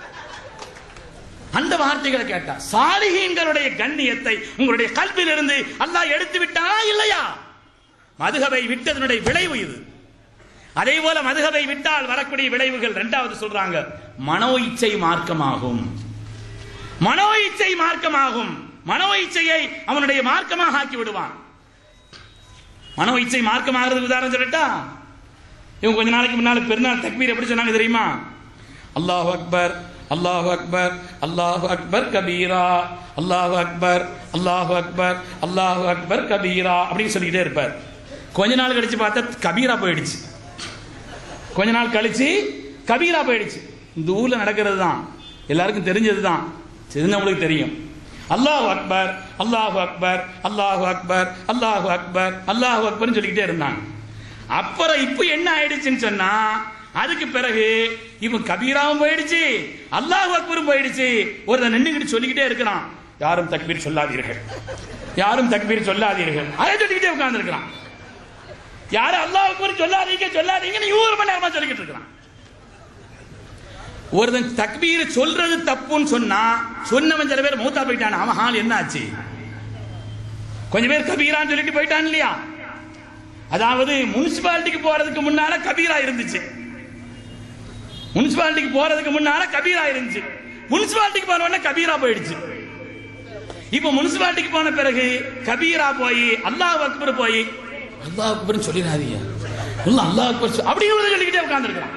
அந்த வார்த்தைகளை கேட்டா சாலிஹீன்களுடைய கண்ணியத்தை உங்களுடைய கல்விலிருந்து அல்லாஹ் எடுத்து விட்டானா இல்லையா? மதுஹபை விட்டதனுடைய விளைவு இது. அதே போல மதுஹபை விட்டால் வரக்கூடிய விளைவுகள் இரண்டாவது சொல்றாங்க, மனோ இச்சை மார்க்கமாகும். மனோ இச்சை மார்க்கமாகும். மனோ இச்சையை அவனுடைய மார்க்கமாக ஆக்கி விடுவான். மனோ இச்சை மார்க்கமாகிறது உதாரணம் சொல்லட்டா, இவங்க கொஞ்ச நாளைக்கு முன்னால பெருநாள் தக்பீர் எப்படி சொன்னாங்க தெரியுமா? அல்லாஹு அக்பர் அல்லாஹு அக்பர் அல்லாஹு அக்பர் கபீரா அல்லாஹு அக்பர் அல்லாஹு அக்பர் அல்லாஹு அக்பர் கபீரா அப்படின்னு சொல்லிக்கிட்டே இருப்பார். கொஞ்ச நாள் கழிச்சு பார்த்தா கபீரா போயிடுச்சு. கொஞ்ச நாள் கழிச்சு கபீரா போயிடுச்சு. இந்த ஊர்ல நடக்கிறது தான், எல்லாருக்கும் தெரிஞ்சது தான், தெரிஞ்சவங்களுக்கு தெரியும். அல்லாஹு அக்பர் அல்லாஹு அக்பர் அல்லாஹு அக்பர் அல்லாஹு அக்பர் அல்லாஹு அக்பர்னு சொல்லிக்கிட்டே இருந்தாங்க. அப்புறம் இப்போ என்ன ஆயிடுச்சுன்னு சொன்னா, அதுக்கு பிறகு இவன் கபீராவும் போயிடுச்சு, அல்லாஹு அக்பரும் போயிடுச்சு. ஒருத்தன் நின்றுகிட்டு சொல்லிக்கிட்டே இருக்கிறான், யாரும் தக்பீர் சொல்லாதீர்கள், யாரும் தக்பீர் சொல்லாதீர்கள், அதை சொல்லிக்கிட்டே உட்கார்ந்து இருக்கிறான். யாரும் அல்லாஹ் அக்பர் சொல்லாதீங்க சொல்லாதீங்கன்னு 100 மணி நேரமா சொல்லிக்கிட்டு இருக்கிறான். ஒருத்தன் தக்பீர் சொல்றது தப்புன்னு சொன்னா, சொன்னவன் சில பேர் மூத்தா போயிட்டான். அவன் ஹால் என்ன ஆச்சு? கொஞ்சம் பேர் கபீரான்னு சொல்லிட்டு போயிட்டான் இல்லையா? அதாவது முனிசிபாலிட்டிக்கு போறதுக்கு முன்னால கபீரா இருந்துச்சு, முனிசிபாலிட்டிக்கு போறதுக்கு முன்னால கபீரா இருந்துச்சு. முனிசிபாலிட்டிக்கு போன உடனே கபீரா போயிடுச்சு. இப்ப முனிசிபாலிட்டிக்கு போன பிறகு கபீரா போய் அல்லாஹ் அக்பர் போய் அல்லாஹ் அக்பர்னு சொல்லிடாதீங்க, அல்லாஹ் அக்பர் அப்படின்னு சொல்லிக்கிட்டே உட்கார்ந்து இருக்கிறான்.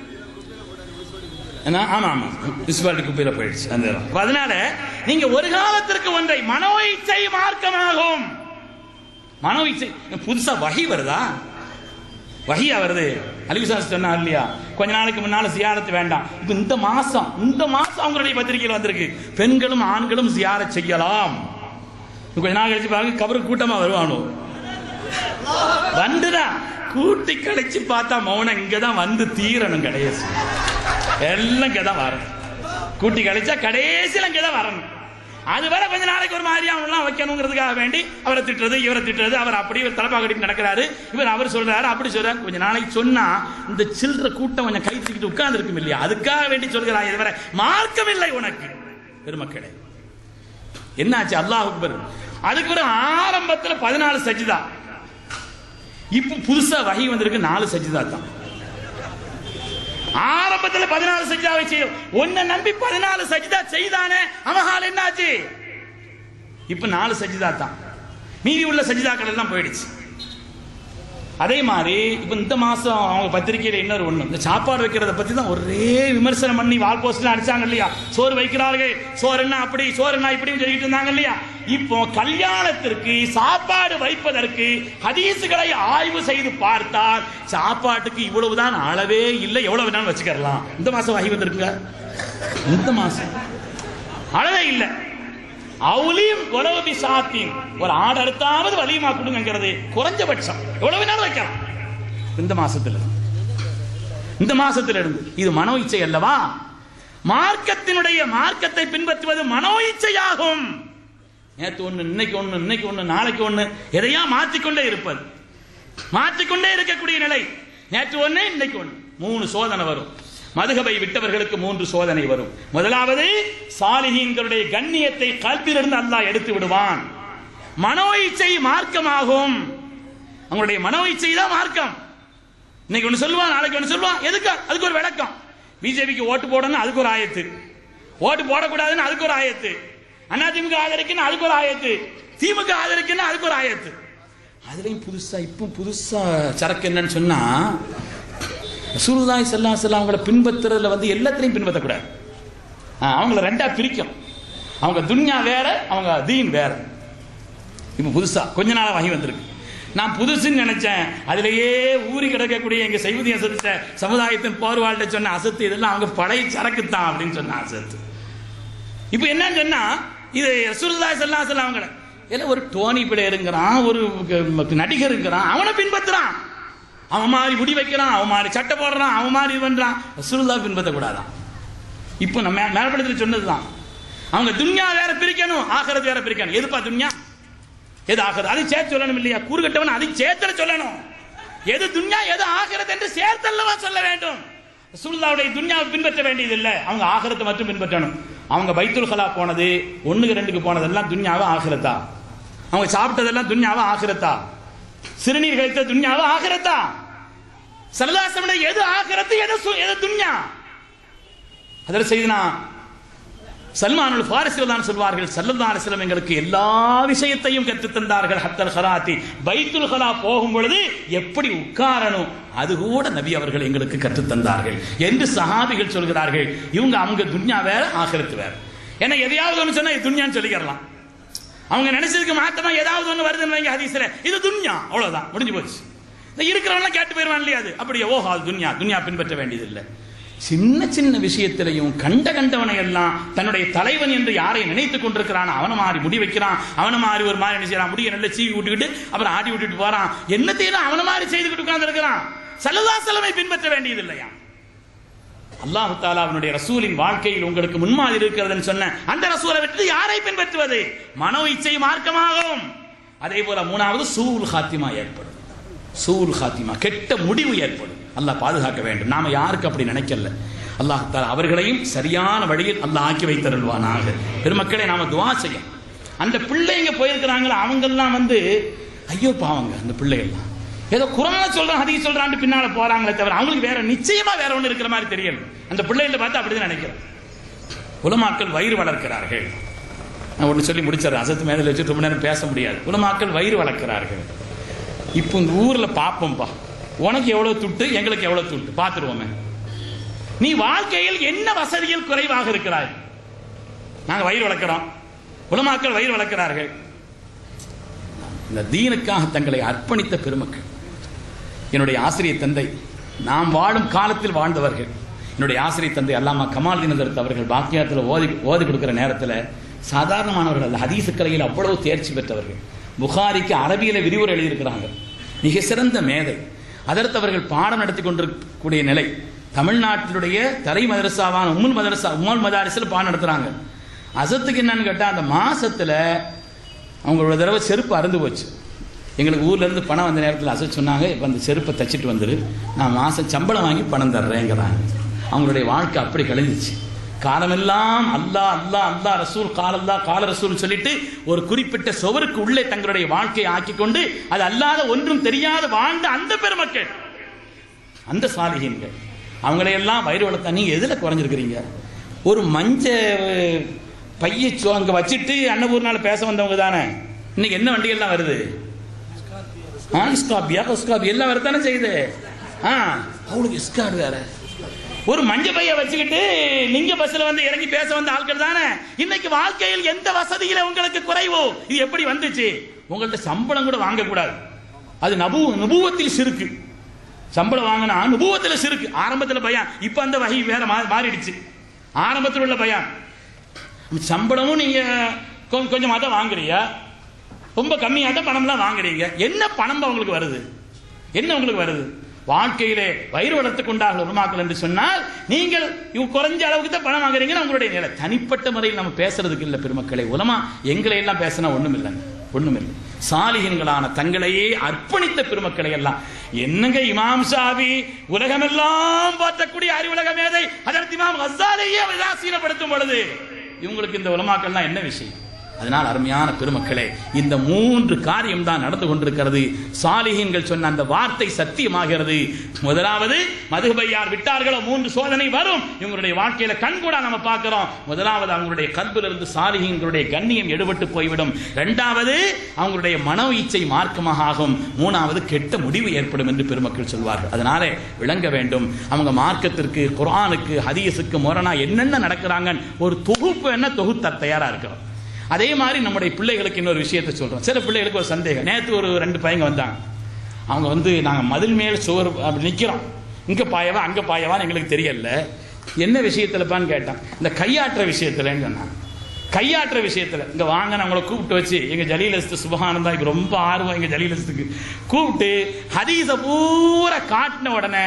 ஆமா ஆமா முனிசிபாலிட்டிக்கு போயிட போயிடுச்சு. அதனால நீங்க ஒரு காலத்திற்கு ஒன்றை மனோ இச்சை மார்க்கமாகும். மனோ இச்சை புதுசா வஹி வருதா? வஹியா வருது. அலிவிசாஸ் சொன்னா இல்லையா, கொஞ்ச நாளைக்கு முன்னால சியாரத்து வேண்டாம். இப்ப இந்த மாசம் அவங்களுடைய பத்திரிகையில் வந்திருக்கு, பெண்களும் ஆண்களும் சியாரத் செய்யலாம். கொஞ்ச நாள் கழிச்சு பாருங்க, கபருக்கு கூட்டமா வருவானோ வந்துதான் கூட்டி கழிச்சு பார்த்தா மௌனம் இங்கதான் வந்து தீரணும். கடைசி எல்லாம் இங்கதான் வரணும். கூட்டி கழிச்சா கடைசியில் இங்கதான் வரணும். அதுவரை கொஞ்ச நாளைக்கு ஒரு மாதிரி அவங்களாம் வைக்கணுங்கிறதுக்காக வேண்டி அவரை திட்டுறது, இவரை திட்டுறது, அவர் அப்படி இவர் தலப்பா கட்டி நடக்கிறாரு, இவர் அவர் சொல்றாரு அப்படி சொல்றாரு. கொஞ்ச நாளைக்கு சொன்னா இந்த சில்லற கூட்டம் கொஞ்சம் கை தூக்கிட்டு உட்கார்ந்து இருக்கும் இல்லையா, அதுக்காக வேண்டி சொல்கிறாய். இதுவரை மார்க்கம் இல்லை உனக்கு. பெருமக்களே என்னாச்சு? அல்லாஹ் அக்பர். அதுக்கு ஒரு ஆரம்பத்தில் 14 சஜிதா, இப்ப புதுசா வஹி வந்திருக்கு 4 சஜிதா தான். ஆரம்பத்தில் 14 சஜிதாவை செய்யும். உன்னை நம்பி 14 சஜிதா செய்தானே, அவஹால் என்னாச்சு? இப்ப 4 சஜிதா தான். மீதி உள்ள சஜிதாக்கள் எல்லாம் போயிடுச்சு. அதே மாதிரி இப்போ இந்த மாதம் அவங்க பத்திரிகையில் இன்னொரு ஒன்று, இந்த சாப்பாடு வைக்கிறத பற்றி தான் ஒரே விமர்சனம் பண்ணி வால் போஸ்ட்லாம் அடிச்சாங்க இல்லையா. சோறு வைக்கிறார்கள், சோறு என்ன அப்படி, சோறு என்ன இப்படின்னு சொல்லிட்டு இருந்தாங்க இல்லையா. இப்போ கல்யாணத்திற்கு சாப்பாடு வைப்பதற்கு ஹதீசுகளை ஆய்வு செய்து பார்த்தால் சாப்பாட்டுக்கு இவ்வளவுதான் அளவே இல்லை, எவ்வளவு வேணாலும் வச்சுக்கலாம். இந்த மாதம் வகை வந்திருக்குங்க, இந்த மாதம் அளவே இல்லை. அவுலிம் உலகி சாத்தின் ஒரு ஆடு அறுத்தாவது வலியுமா கொடுங்கிறது குறைஞ்சபட்சம் எவ்வளவு வேணாலும் வைக்கலாம். இந்த மாசத்துல இருந்து இது மனோ இச்சை அல்லவா. மார்க்கத்தை பின்பற்றுவது மனோ இச்சையாகும். நேற்று ஒண்ணு, இன்னைக்கு ஒண்ணு, இன்னைக்கு ஒண்ணு, நாளைக்கு ஒண்ணு, எதையா மாற்றிக்கொண்டே இருப்பது, மாற்றிக்கொண்டே இருக்கக்கூடிய நிலை. நேற்று ஒண்ணு, இன்னைக்கு ஒண்ணு, 3 சோதனை வரும். மதுகபை விட்டவர்களுக்கு 3 சோதனை வரும். முதலாவது, சாலிஹீன்களுடைய கண்ணியத்தை கல்பிலிருந்து அல்லாஹ் எடுத்து விடுவான். மனோ இச்சை மார்க்கமாகும். அவங்களுடைய மனோ இச்சை தான் மார்க்கம். இன்னைக்கு ஒன்று சொல்லுவான், நாளைக்கு ஒன்று சொல்லுவான். எதுக்கு? அதுக்கு ஒரு விளக்கம். பிஜேபிக்கு ஓட்டு போடணும், அதுக்கு ஒரு ஆயத்து. ஓட்டு போடக்கூடாதுன்னு அதுக்கு ஒரு ஆயத்து. அதிமுக ஆதரிக்கணும், அதுக்கு ஒரு ஆயத்து. திமுக ஆதரிக்கணும், அதுக்கு ஒரு ஆயத்து. அதுலயும் புதுசா சரக்கு என்னன்னு சொன்னா, ரசூலுல்லாஹி ஸல்லல்லாஹு அலைஹி வஸல்லம் அவங்களை பின்பற்றுறதுல எல்லாத்தையும் பின்பற்றக்கூடாது. அவங்கள ரெண்டா பிரிக்கும். அவங்க துன்யா வேற, அவங்க தீன் வேற. இப்போ புதுசா கொஞ்ச நாள் வகை வந்திருக்கு. நான் புதுசுன்னு நினைச்சேன். அதிலேயே ஊறி கிடக்கக்கூடிய எங்க சைஃபுதீன் அசத்த சமுதாயத்தின் போர்வாள்கிட்ட சொன்ன அசத்து இதெல்லாம் அவங்க பழைய சரக்கு தான் அப்படின்னு சொன்ன அசத்து. இப்போ என்னன்னு சொன்னா, இது ரசூலுல்லாஹி ஸல்லல்லாஹு அலைஹி வஸல்லம் அவங்கள எல்லாம் ஒரு டோனி பிளேயருங்கிறான், ஒரு நடிகருங்கிறான், அவனை பின்பற்றுறான். அவன் மாதிரி முடி வைக்கிறான், அவன் மாதிரி சட்டை போடுறான், அவன் மாதிரி இது பண்றான். ரசூலுல்லாஹ் பின்பற்றக்கூடாதான். இப்போ நம்ம மேல்படத்தில் சொன்னதுதான். அவங்க துன்யா வேற பிரிக்கணும், ஆகிரத் வேற பிரிக்கணும். எதுப்பா துன்யா, எது ஆகிரத், அதை சேர்த்து சொல்லணும் இல்லையா. கூறுகட்டவன் அதை சேர்த்தல சொல்லணும். எது துன்யா எது ஆகிரத் என்று சேர்த்தல்லவா சொல்ல வேண்டும். ரசூலுல்லாஹ்வுடைய துன்யாவை பின்பற்ற வேண்டியது இல்லை, அவங்க ஆகிரத்தை மட்டும் பின்பற்றணும். அவங்க பைத்துல் கலா போனது, 1க்கு 2க்கு போனதெல்லாம் துன்யாவா ஆகிரத்தா? அவங்க சாப்பிட்டதெல்லாம் துன்யாவா ஆகிரத்தா? சிறுநீர் கழித்த துன்யாவா ஆகிரத்தா? ஸல்லல்லாஹு அலைஹி வஸல்லம் எது ஆகிரத்து, எது துன்யா? அதில் செய்தனா சல்மானுல் ஃபாரிஸி தான் சொல்வார்கள், ஸல்லல்லாஹு அலைஹி வஸல்லம் எங்களுக்கு எல்லா விஷயத்தையும் கற்றுத் தந்தார்கள். ஹத்தல் கராத்தி, பைத்துல் கலா போகும் பொழுது எப்படி உட்காரணும் அது கூட நபி அவர்கள் எங்களுக்கு கற்றுத் தந்தார்கள் என்று சஹாபிகள் சொல்கிறார்கள். அவங்க துன்யா வேற, ஆகிரத்து வேற. ஏன்னா எதையாவது ஒன்று சொன்னா இது துன்யான்னு சொல்லிக்கிறலாம். அவங்க நினைச்சதுக்கு மாத்தமா ஏதாவது ஒன்று வருதுன்னு வைங்க ஹதீஸ்ல, இது துன்யா, அவ்வளவுதான், முடிஞ்சு போச்சு. இருக்கிறவங்க கேட்டு போயிருவான் இல்லையா, அது அப்படியே ஓஹோ அது துன்யா பின்பற்ற வேண்டியது இல்லை. சின்ன சின்ன விஷயத்திலையும் கண்டவனை எல்லாம் தன்னுடைய தலைவன் என்று யாரை நினைத்துக் கொண்டிருக்கிறான், அவனை மாறி முடி வைக்கிறான், அவனை மாறி ஒரு மாதிரி நினைச்சான், முடிய நல்ல சீவி விட்டுக்கிட்டு அப்புறம் ஆடி விட்டுட்டு போறான். என்னத்தையும் அவனை மாதிரி செய்துக்கிட்டு உட்கார்ந்து இருக்கிறான். ஸல்லல்லாஹு அலைஹி வஸல்லம் பின்பற்ற வேண்டியது இல்லையா. அல்லாஹ் தஆலா அவனுடைய ரசூலின் வாழ்க்கையில் உங்களுக்கு முன்மாதிரி இருக்கிறதுன்னு சொன்ன அந்த ரசூலை விட்டு யாரை பின்பற்றுவது? மனோ இச்சை மார்க்கமாகும். அதே போல 3வது சூல் ஹாத்திமா ஏற்படும். சூல் ஹாத்திமா, கெட்ட முடிவு ஏற்படும். அல்லாஹ் பாதுகாக்க வேண்டும். நாம யாருக்கு அப்படி நினைக்கல. அல்லாஹ் தஆலா அவர்களையும் சரியான வழியில் அல்லாஹ் ஆக்கி வைத்தருள்வானாக. பெருமக்களே, நாம துஆ செய்ய. அந்த பிள்ளைங்க போயிருக்கிறாங்களா, அவங்கெல்லாம் ஐயோ பாவங்க, அந்த பிள்ளைகள்லாம் ஏதோ குர்ஆன் சொல்றான், ஹதீஸ் சொல்றான்னு பின்னால போறாங்களே தவிர அவங்களுக்கு வேற நிச்சயமா வேற ஒன்று இருக்கிற மாதிரி தெரியல. அந்த பிள்ளைகளை பார்த்து அப்படிதான் நினைக்கிறேன். உலமாக்கள் வயிறு வளர்க்கிறார்கள். நான் ஒன்று சொல்லி முடிச்சிடறேன், அசத்து மேலே வச்சு ரொம்ப நேரம் பேச முடியாது. உலமாக்கள் வயிறு வளர்க்கிறார்கள். இப்போ இந்த ஊரில் பார்ப்போம்ப்பா, உனக்கு எவ்வளவு துட்டு, எங்களுக்கு எவ்வளவு துட்டு பார்த்துருவோமே. நீ வாழ்க்கையில் என்ன வசதியில் குறைவாக இருக்கிறாய்? நாங்கள் வயிறு வளர்க்கிறோம், உலமாக்கள் வயிறு வளர்க்கிறார்கள். இந்த தீனுக்காக தங்களை அர்ப்பணித்த பெருமக்கள், என்னுடைய ஆசிரியர் தந்தை, நாம் வாழும் காலத்தில் வாழ்ந்தவர்கள். என்னுடைய ஆசிரியர் தந்தை அல்லாமா கமாலுதீன் ஹஜ்ரத் அவர்கள் பாக்கியாத்தில் ஓதி கொடுக்கிற நேரத்தில் சாதாரணமானவர்கள் அல்ல, ஹதீஸ் கலையில் அவ்வளவு தேர்ச்சி பெற்றவர்கள். புகாரிக்கு அரபியில விரிவுரை எழுதியிருக்கிறாங்க. மிக சிறந்த மேதை. அதற்கு அவர்கள் பாடம் நடத்தி கொண்டிருக்கக்கூடிய நிலை. தமிழ்நாட்டினுடைய தலை மதரசாவான உம்முல் மதாரிஸில் பாடம் நடத்துறாங்க. அசத்துக்கு என்னன்னு கேட்டால், அந்த மாசத்துல அவங்களோட தடவை செருப்பு அறுந்து போச்சு. எங்களுக்கு ஊர்லேருந்து பணம் வந்த நேரத்தில் அசத் சொன்னாங்க, இப்போ அந்த செருப்பை தச்சுட்டு வந்துரு, நான் மாதம் சம்பளம் வாங்கி பணம் தர்றேங்கிறாங்க. அவங்களுடைய வாழ்க்கை அப்படி கழிஞ்சிச்சு. காலமெல்லாம் அல்லாஹ் அல்லாஹ் அல்லாஹ் ரசூல் காலல்லா கால ரசூல் சொல்லிட்டு ஒரு குறிப்பிட்ட சுவருக்கு உள்ளே தங்களுடைய வாழ்க்கையை ஆக்கி கொண்டு அது அல்லாத ஒன்றும் தெரியாத வாழ்ந்த அந்த பெருமக்கள், அந்த சாலிஹீன்கள், அவங்களையெல்லாம் வயிறு வளர்த்தா நீங்க எதில் குறைஞ்சிருக்கிறீங்க? ஒரு மஞ்ச பைய அங்கே வச்சுட்டு அன்னபூர்னால பேச வந்தவங்க தானே. இன்னைக்கு என்ன வண்டிகள்லாம் வருது? இஸ்காபியா உஸ்காபி எல்லாம் வரத்தானே செய்யுது. அவளுக்கு இஸ்காடு வேற. ஒரு மஞ்ச பைய வச்சுக்கிட்டு நீங்க பஸ்ல வந்து இறங்கி பேச வந்த ஆட்கள் தானே. இன்னைக்கு வாழ்க்கையில் எந்த வசதியில உங்களுக்கு குறைவோ இது எப்படி வந்துச்சு? உங்கள்ட்ட சம்பளம் கூட வாங்க கூடாது. அது நபுவத்தில் சிறுக்கு. சம்பளம் வாங்கினா நபுவத்தில் சிறுக்கு. ஆரம்பத்தில் பயான், இப்ப அந்த வகை வேற மாறிடுச்சு. ஆரம்பத்தில் உள்ள பயான் சம்பளமும் நீங்க கொஞ்சமாக தான் வாங்குறீங்க, ரொம்ப கம்மியாக தான் பணம்லாம் வாங்குறீங்க. என்ன பணம் உங்களுக்கு வருது? என்ன உங்களுக்கு வருது? வாழ்க்கையிலே வயிறு வளர்த்துக் கொண்டார்கள் உலமாக்கள் என்று சொன்னால் நீங்கள் குறைஞ்ச அளவுக்கு தான் பணம் வாங்குறீங்கன்னு உங்களுடைய நிலை. தனிப்பட்ட முறையில் நம்ம பேசுறதுக்கு இல்லை பெருமக்களை. உலமா எங்களை எல்லாம் பேசினா ஒண்ணும் இல்லைங்க, ஒண்ணும் இல்லை. சாலிஹீன்களான தங்களையே அர்ப்பணித்த பெருமக்களை எல்லாம் என்னங்க இமாம் ஷாஃபி உலகமெல்லாம் பார்த்தக்கூடிய அறிவுலக மேதை ஹஜ்ரத் இமாம் கஸ்ஸாலியே உதாசீனப்படுத்தும் பொழுது இவங்களுக்கு இந்த உலமாக்கள்லாம் என்ன விஷயம்? அதனால் அருமையான பெருமக்களே, இந்த 3 காரியம் தான் நடந்து கொண்டிருக்கிறது. சாலிஹீன்கள் சொன்ன அந்த வார்த்தை சத்தியமாகிறது. முதலாவது மதுஹபை யார் விட்டார்களோ 3 சோதனை வரும். இவங்களுடைய வாழ்க்கையில கண்கூடா நம்ம பார்க்கிறோம். முதலாவது அவங்களுடைய கல்பிலிருந்து சாலிஹீன்களுடைய கண்ணியம் எடுபட்டு போய்விடும். இரண்டாவது அவங்களுடைய மனோ இச்சை மார்க்கமாக ஆகும். மூணாவது கெட்ட முடிவு ஏற்படும் என்று பெருமக்கள் சொல்வார்கள். அதனாலே விளங்க வேண்டும், அவங்க மார்க்கத்திற்கு குர்ஆனுக்கு ஹதீஸுக்கு முரணா என்னென்ன நடக்கிறாங்க ஒரு தொகுப்பு என்ன தொகுத்த தயாரா இருக்கிறோம். அதே மாதிரி நம்முடைய பிள்ளைகளுக்கு இன்னொரு விஷயத்தை சொல்றோம். சில பிள்ளைகளுக்கு ஒரு சந்தேகம். நேற்று ஒரு 2 பையங்க வந்தாங்க. அவங்க வந்து நாங்கள் மதில் மேல் சுவர் அப்படி நிற்கிறோம், இங்கே பாயவா அங்கே பாயவான்னு எங்களுக்கு தெரியல. என்ன விஷயத்துலப்பான்னு கேட்டான். இந்த கையாற்ற விஷயத்துலன்னு சொன்னாங்க. கையாற்ற விஷயத்தில் இங்கே வாங்க, நம்மளை கூப்பிட்டு வச்சு எங்கள் ஜலீலஸ்து சுபஹானந்தா இப்போ ரொம்ப ஆர்வம் எங்கள் ஜலீலஸ்துக்கு கூப்பிட்டு ஹதீஸை பூரா காட்டின உடனே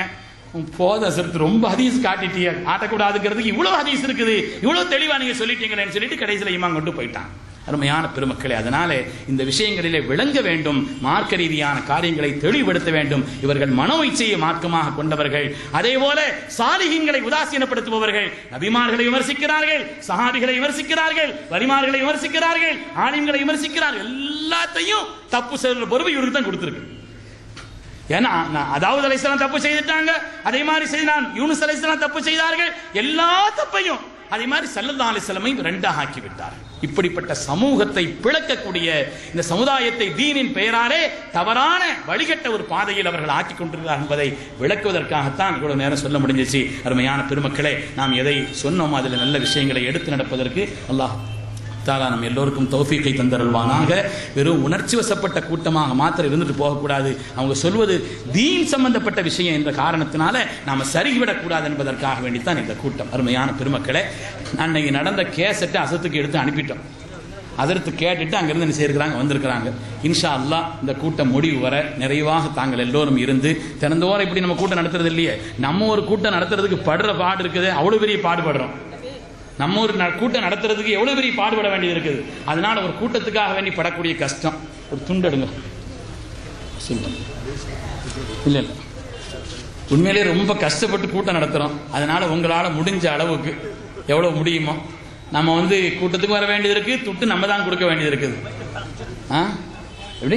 போத சரத்து ரொம்ப ஹதீஸ் காட்டிட்டிய ஆட்டக்கூடாதுங்கிறதுக்கு இவ்வளவு ஹதீஸ் இருக்குது, இவ்வளவு தெளிவா நீங்க சொல்லிட்டீங்களேன்னு சொல்லிட்டு கடைசியில் இமாம் கொண்டு போயிட்டான். அருமையான பெருமக்களே, அதனாலே இந்த விஷயங்களிலே விளங்க வேண்டும், மார்க்க ரீதியான காரியங்களை தெளிவுபடுத்த வேண்டும். இவர்கள் மனோ இச்சையை மார்க்கமாக கொண்டவர்கள். அதே போல சாலிஹீன்களை உதாசீனப்படுத்துபவர்கள். நபிமார்களை விமர்சிக்கிறார்கள், சஹாபிகளை விமர்சிக்கிறார்கள், வலிமார்களை விமர்சிக்கிறார்கள், ஆலிம்களை விமர்சிக்கிறார்கள். எல்லாத்தையும் தப்பு செய்கிற பொறுப்பு இவருக்கு தான் கொடுத்திருக்கு. ஏன்னா அதாவது அலைஹிஸ்ஸலாம் தப்பு செய்துட்டாங்க, அதே மாதிரி செய்தான் யூனுஸ் அலைஹிஸ்ஸலாம் தப்பு செய்தார்கள். எல்லா தப்பையும் அதே மாதிரி ஸல்லல்லாஹு அலைஹி வஸல்லம் ரெண்டாக ஆக்கி விட்டார்கள். இப்படிப்பட்ட சமூகத்தை பிளக்கக்கூடிய இந்த சமுதாயத்தை தீனின் பெயராலே தவறான வழிகட்ட ஒரு பாதையில் அவர்கள் ஆக்கி கொண்டிருக்கிறார்கள் என்பதை விளக்குவதற்காகத்தான் இவ்வளவு நேரம் சொல்ல முடிஞ்சிச்சு. அருமையான பெருமக்களே, நாம் எதை சொன்னோம் அதில் நல்ல விஷயங்களை எடுத்து நடப்பதற்கு அல்லாஹ் தாலா நம் எல்லோருக்கும் தௌஃபீக்கை தந்தருள்வானாக. வெறும் உணர்ச்சி வசப்பட்ட கூட்டமாக மாத்திரம் இருந்துட்டு போகக்கூடாது. அவங்க சொல்வது தீன் சம்பந்தப்பட்ட விஷயம் என்ற காரணத்தினால நாம சரிவிடக்கூடாது என்பதற்காக வேண்டித்தான் இந்த கூட்டம். அருமையான பெருமக்களே, அன்னைக்கு நடந்த கேசட்டை அசத்துக்கு எடுத்து அனுப்பிட்டோம். அதற்கு கேட்டுட்டு அங்கிருந்து சேர்க்கிறாங்க, வந்திருக்கிறாங்க. இன்ஷா அல்லாஹ் இந்த கூட்டம் முடிவு வர நிறைவாக தாங்கள் எல்லோரும் இருந்து தினந்தோறும் இப்படி நம்ம கூட்டம் நடத்துறது இல்லையே, நம்ம ஒரு கூட்டம் நடத்துறதுக்கு படுற பாடு இருக்குது, அவ்வளவு பெரிய பாடுபடுறோம். நம்ம ஒரு கூட்டம் நடத்துறதுக்கு எவ்வளவு பெரிய பாடுபட வேண்டியது இருக்குது. அதனால ஒரு கூட்டத்துக்காக வேண்டி படக்கூடிய கஷ்டம். ஒரு துண்டெடுங்க. இல்ல இல்ல, உண்மையிலே ரொம்ப கஷ்டப்பட்டு கூட்டம் நடத்துறோம். அதனால உங்களால முடிஞ்ச அளவுக்கு எவ்வளவு முடியுமோ நம்ம வந்து கூட்டத்துக்கு வர வேண்டியது இருக்கு, துட்டு நம்ம தான் கொடுக்க வேண்டியது இருக்குது. எப்படி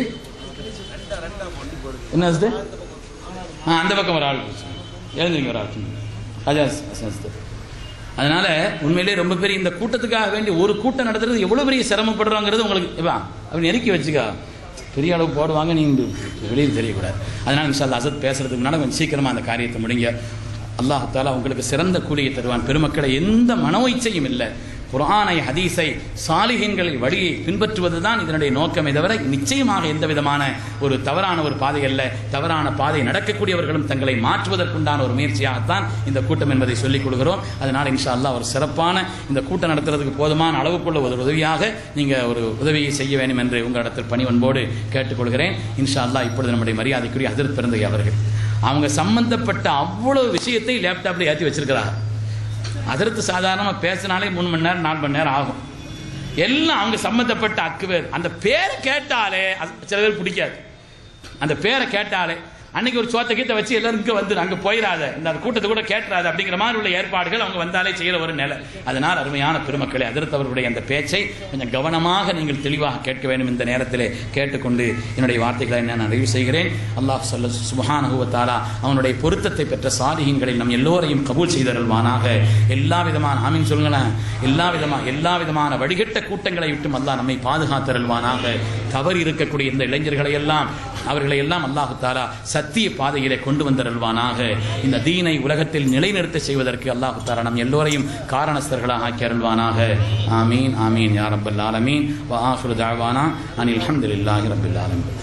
என்ன அந்த பக்கம் ஒரு ஆள் எழுந்துங்க, ஒரு ஆள். அதனால உண்மையிலே ரொம்ப பெரிய இந்த கூட்டத்துக்காக வேண்டி ஒரு கூட்டம் நடத்துறது எவ்வளவு பெரிய சிரமப்படுறோங்கிறது உங்களுக்கு அப்படி நெருக்கி வச்சுக்கா. பெரிய அளவு போடுவாங்க, நீங்க வெளியில் தெரியக்கூடாது. அதனால இன்ஷா அல்லாஹ் ஹஸரத் பேசுறதுக்கு முன்னாடி கொஞ்சம் சீக்கிரமா அந்த காரியத்தை முடிங்க. அல்லாஹ் தஆலா உங்களுக்கு சிறந்த கூலியை தருவான். பெருமக்களை, எந்த மனோ இச்சையும் இல்லை. குர்ஆனை ஹதீஸை சாலிஹீன்களின் வழியை பின்பற்றுவதுதான் இதனுடைய நோக்கமே தவிர நிச்சயமாக எந்த விதமான ஒரு தவறான ஒரு பாதை அல்ல. தவறான பாதை நடக்கக்கூடியவர்களும் தங்களை மாற்றுவதற்குண்டான ஒரு முயற்சியாகத்தான் இந்த கூட்டம் என்பதை சொல்லிக் கொள்கிறோம். அதனால் இன்ஷா அல்லாஹ் ஒரு சிறப்பான இந்த கூட்டம் நடத்துறதுக்கு போதுமான அளவுக்குள்ள ஒரு உதவியாக நீங்க ஒரு உதவியை செய்ய வேண்டும் என்று உங்களிடத்தில் பணிவன்போடு கேட்டுக்கொள்கிறேன். இன்ஷா அல்லாஹ் இப்பொழுது நம்முடைய மரியாதைக்குரிய ஹஜ்ரத் பிறந்தகை அவர்கள் அவங்க சம்பந்தப்பட்ட அவ்வளவு விஷயத்தை லேப்டாப்ல ஏற்றி வச்சிருக்கிறாங்க. அதற்கு சாதாரணமாக பேசினாலே 3 மணி நேரம் 4 மணி நேரம் ஆகும். எல்லாம் அவங்க சம்பந்தப்பட்ட அக்குவேர். அந்த பேரை கேட்டாலே சில பேர் பிடிக்காது. அந்த பேரை கேட்டாலே அன்னைக்கு ஒரு சோத்த கீத்தை வச்சு எல்லாரும் இங்கே வந்து அங்கே போயிடாத, இந்த கூட்டத்தை கூட கேட்டுறாது அப்படிங்கிற மாதிரி உள்ள ஏற்பாடுகள் அவங்க வந்தாலே செய்கிற ஒரு நிலை. அதனால் அருமையான பெருமக்களை, அதற்கு அவர்களுடைய அந்த பேச்சை கொஞ்சம் கவனமாக நீங்கள் தெளிவாக கேட்க வேண்டும். இந்த நேரத்திலே கேட்டுக்கொண்டு என்னுடைய வார்த்தைகளை நான் நிறைவு செய்கிறேன். அல்லாஹ் சுப்ஹானஹு வ தஆலா அவனுடைய பொருத்தத்தை பெற்ற சாலிஹீன்களில் நம் எல்லோரையும் கபூல் செய்தருள்வானாக. எல்லா விதமான ஆமீன் சொல்லுங்களேன், எல்லா விதமான வடிகட்ட கூட்டங்களை விட்டும் அல்லாஹ் நம்மை பாதுகாத்தருள்வானாக. தவறு இருக்கக்கூடிய இந்த இளைஞர்களை எல்லாம் அவர்களை எல்லாம் அல்லாஹ் தஆலா சத்திய பாதையிலே கொண்டு வந்தருள்வானாக. இந்த தீனை உலகத்தில் நிலைநிறுத்த செய்வதற்கு அல்லாஹ் தஆலா நம் எல்லோரையும் காரணஸ்தர்களாக ஆக்கி அருள்வானாக. ஆமீன் ஆமீன் யா ரப்பல் ஆலமீன். வ ஆகிரு தஅவானா அனில் ஹம்துலில்லாஹி ரப்பில் ஆலமீன்.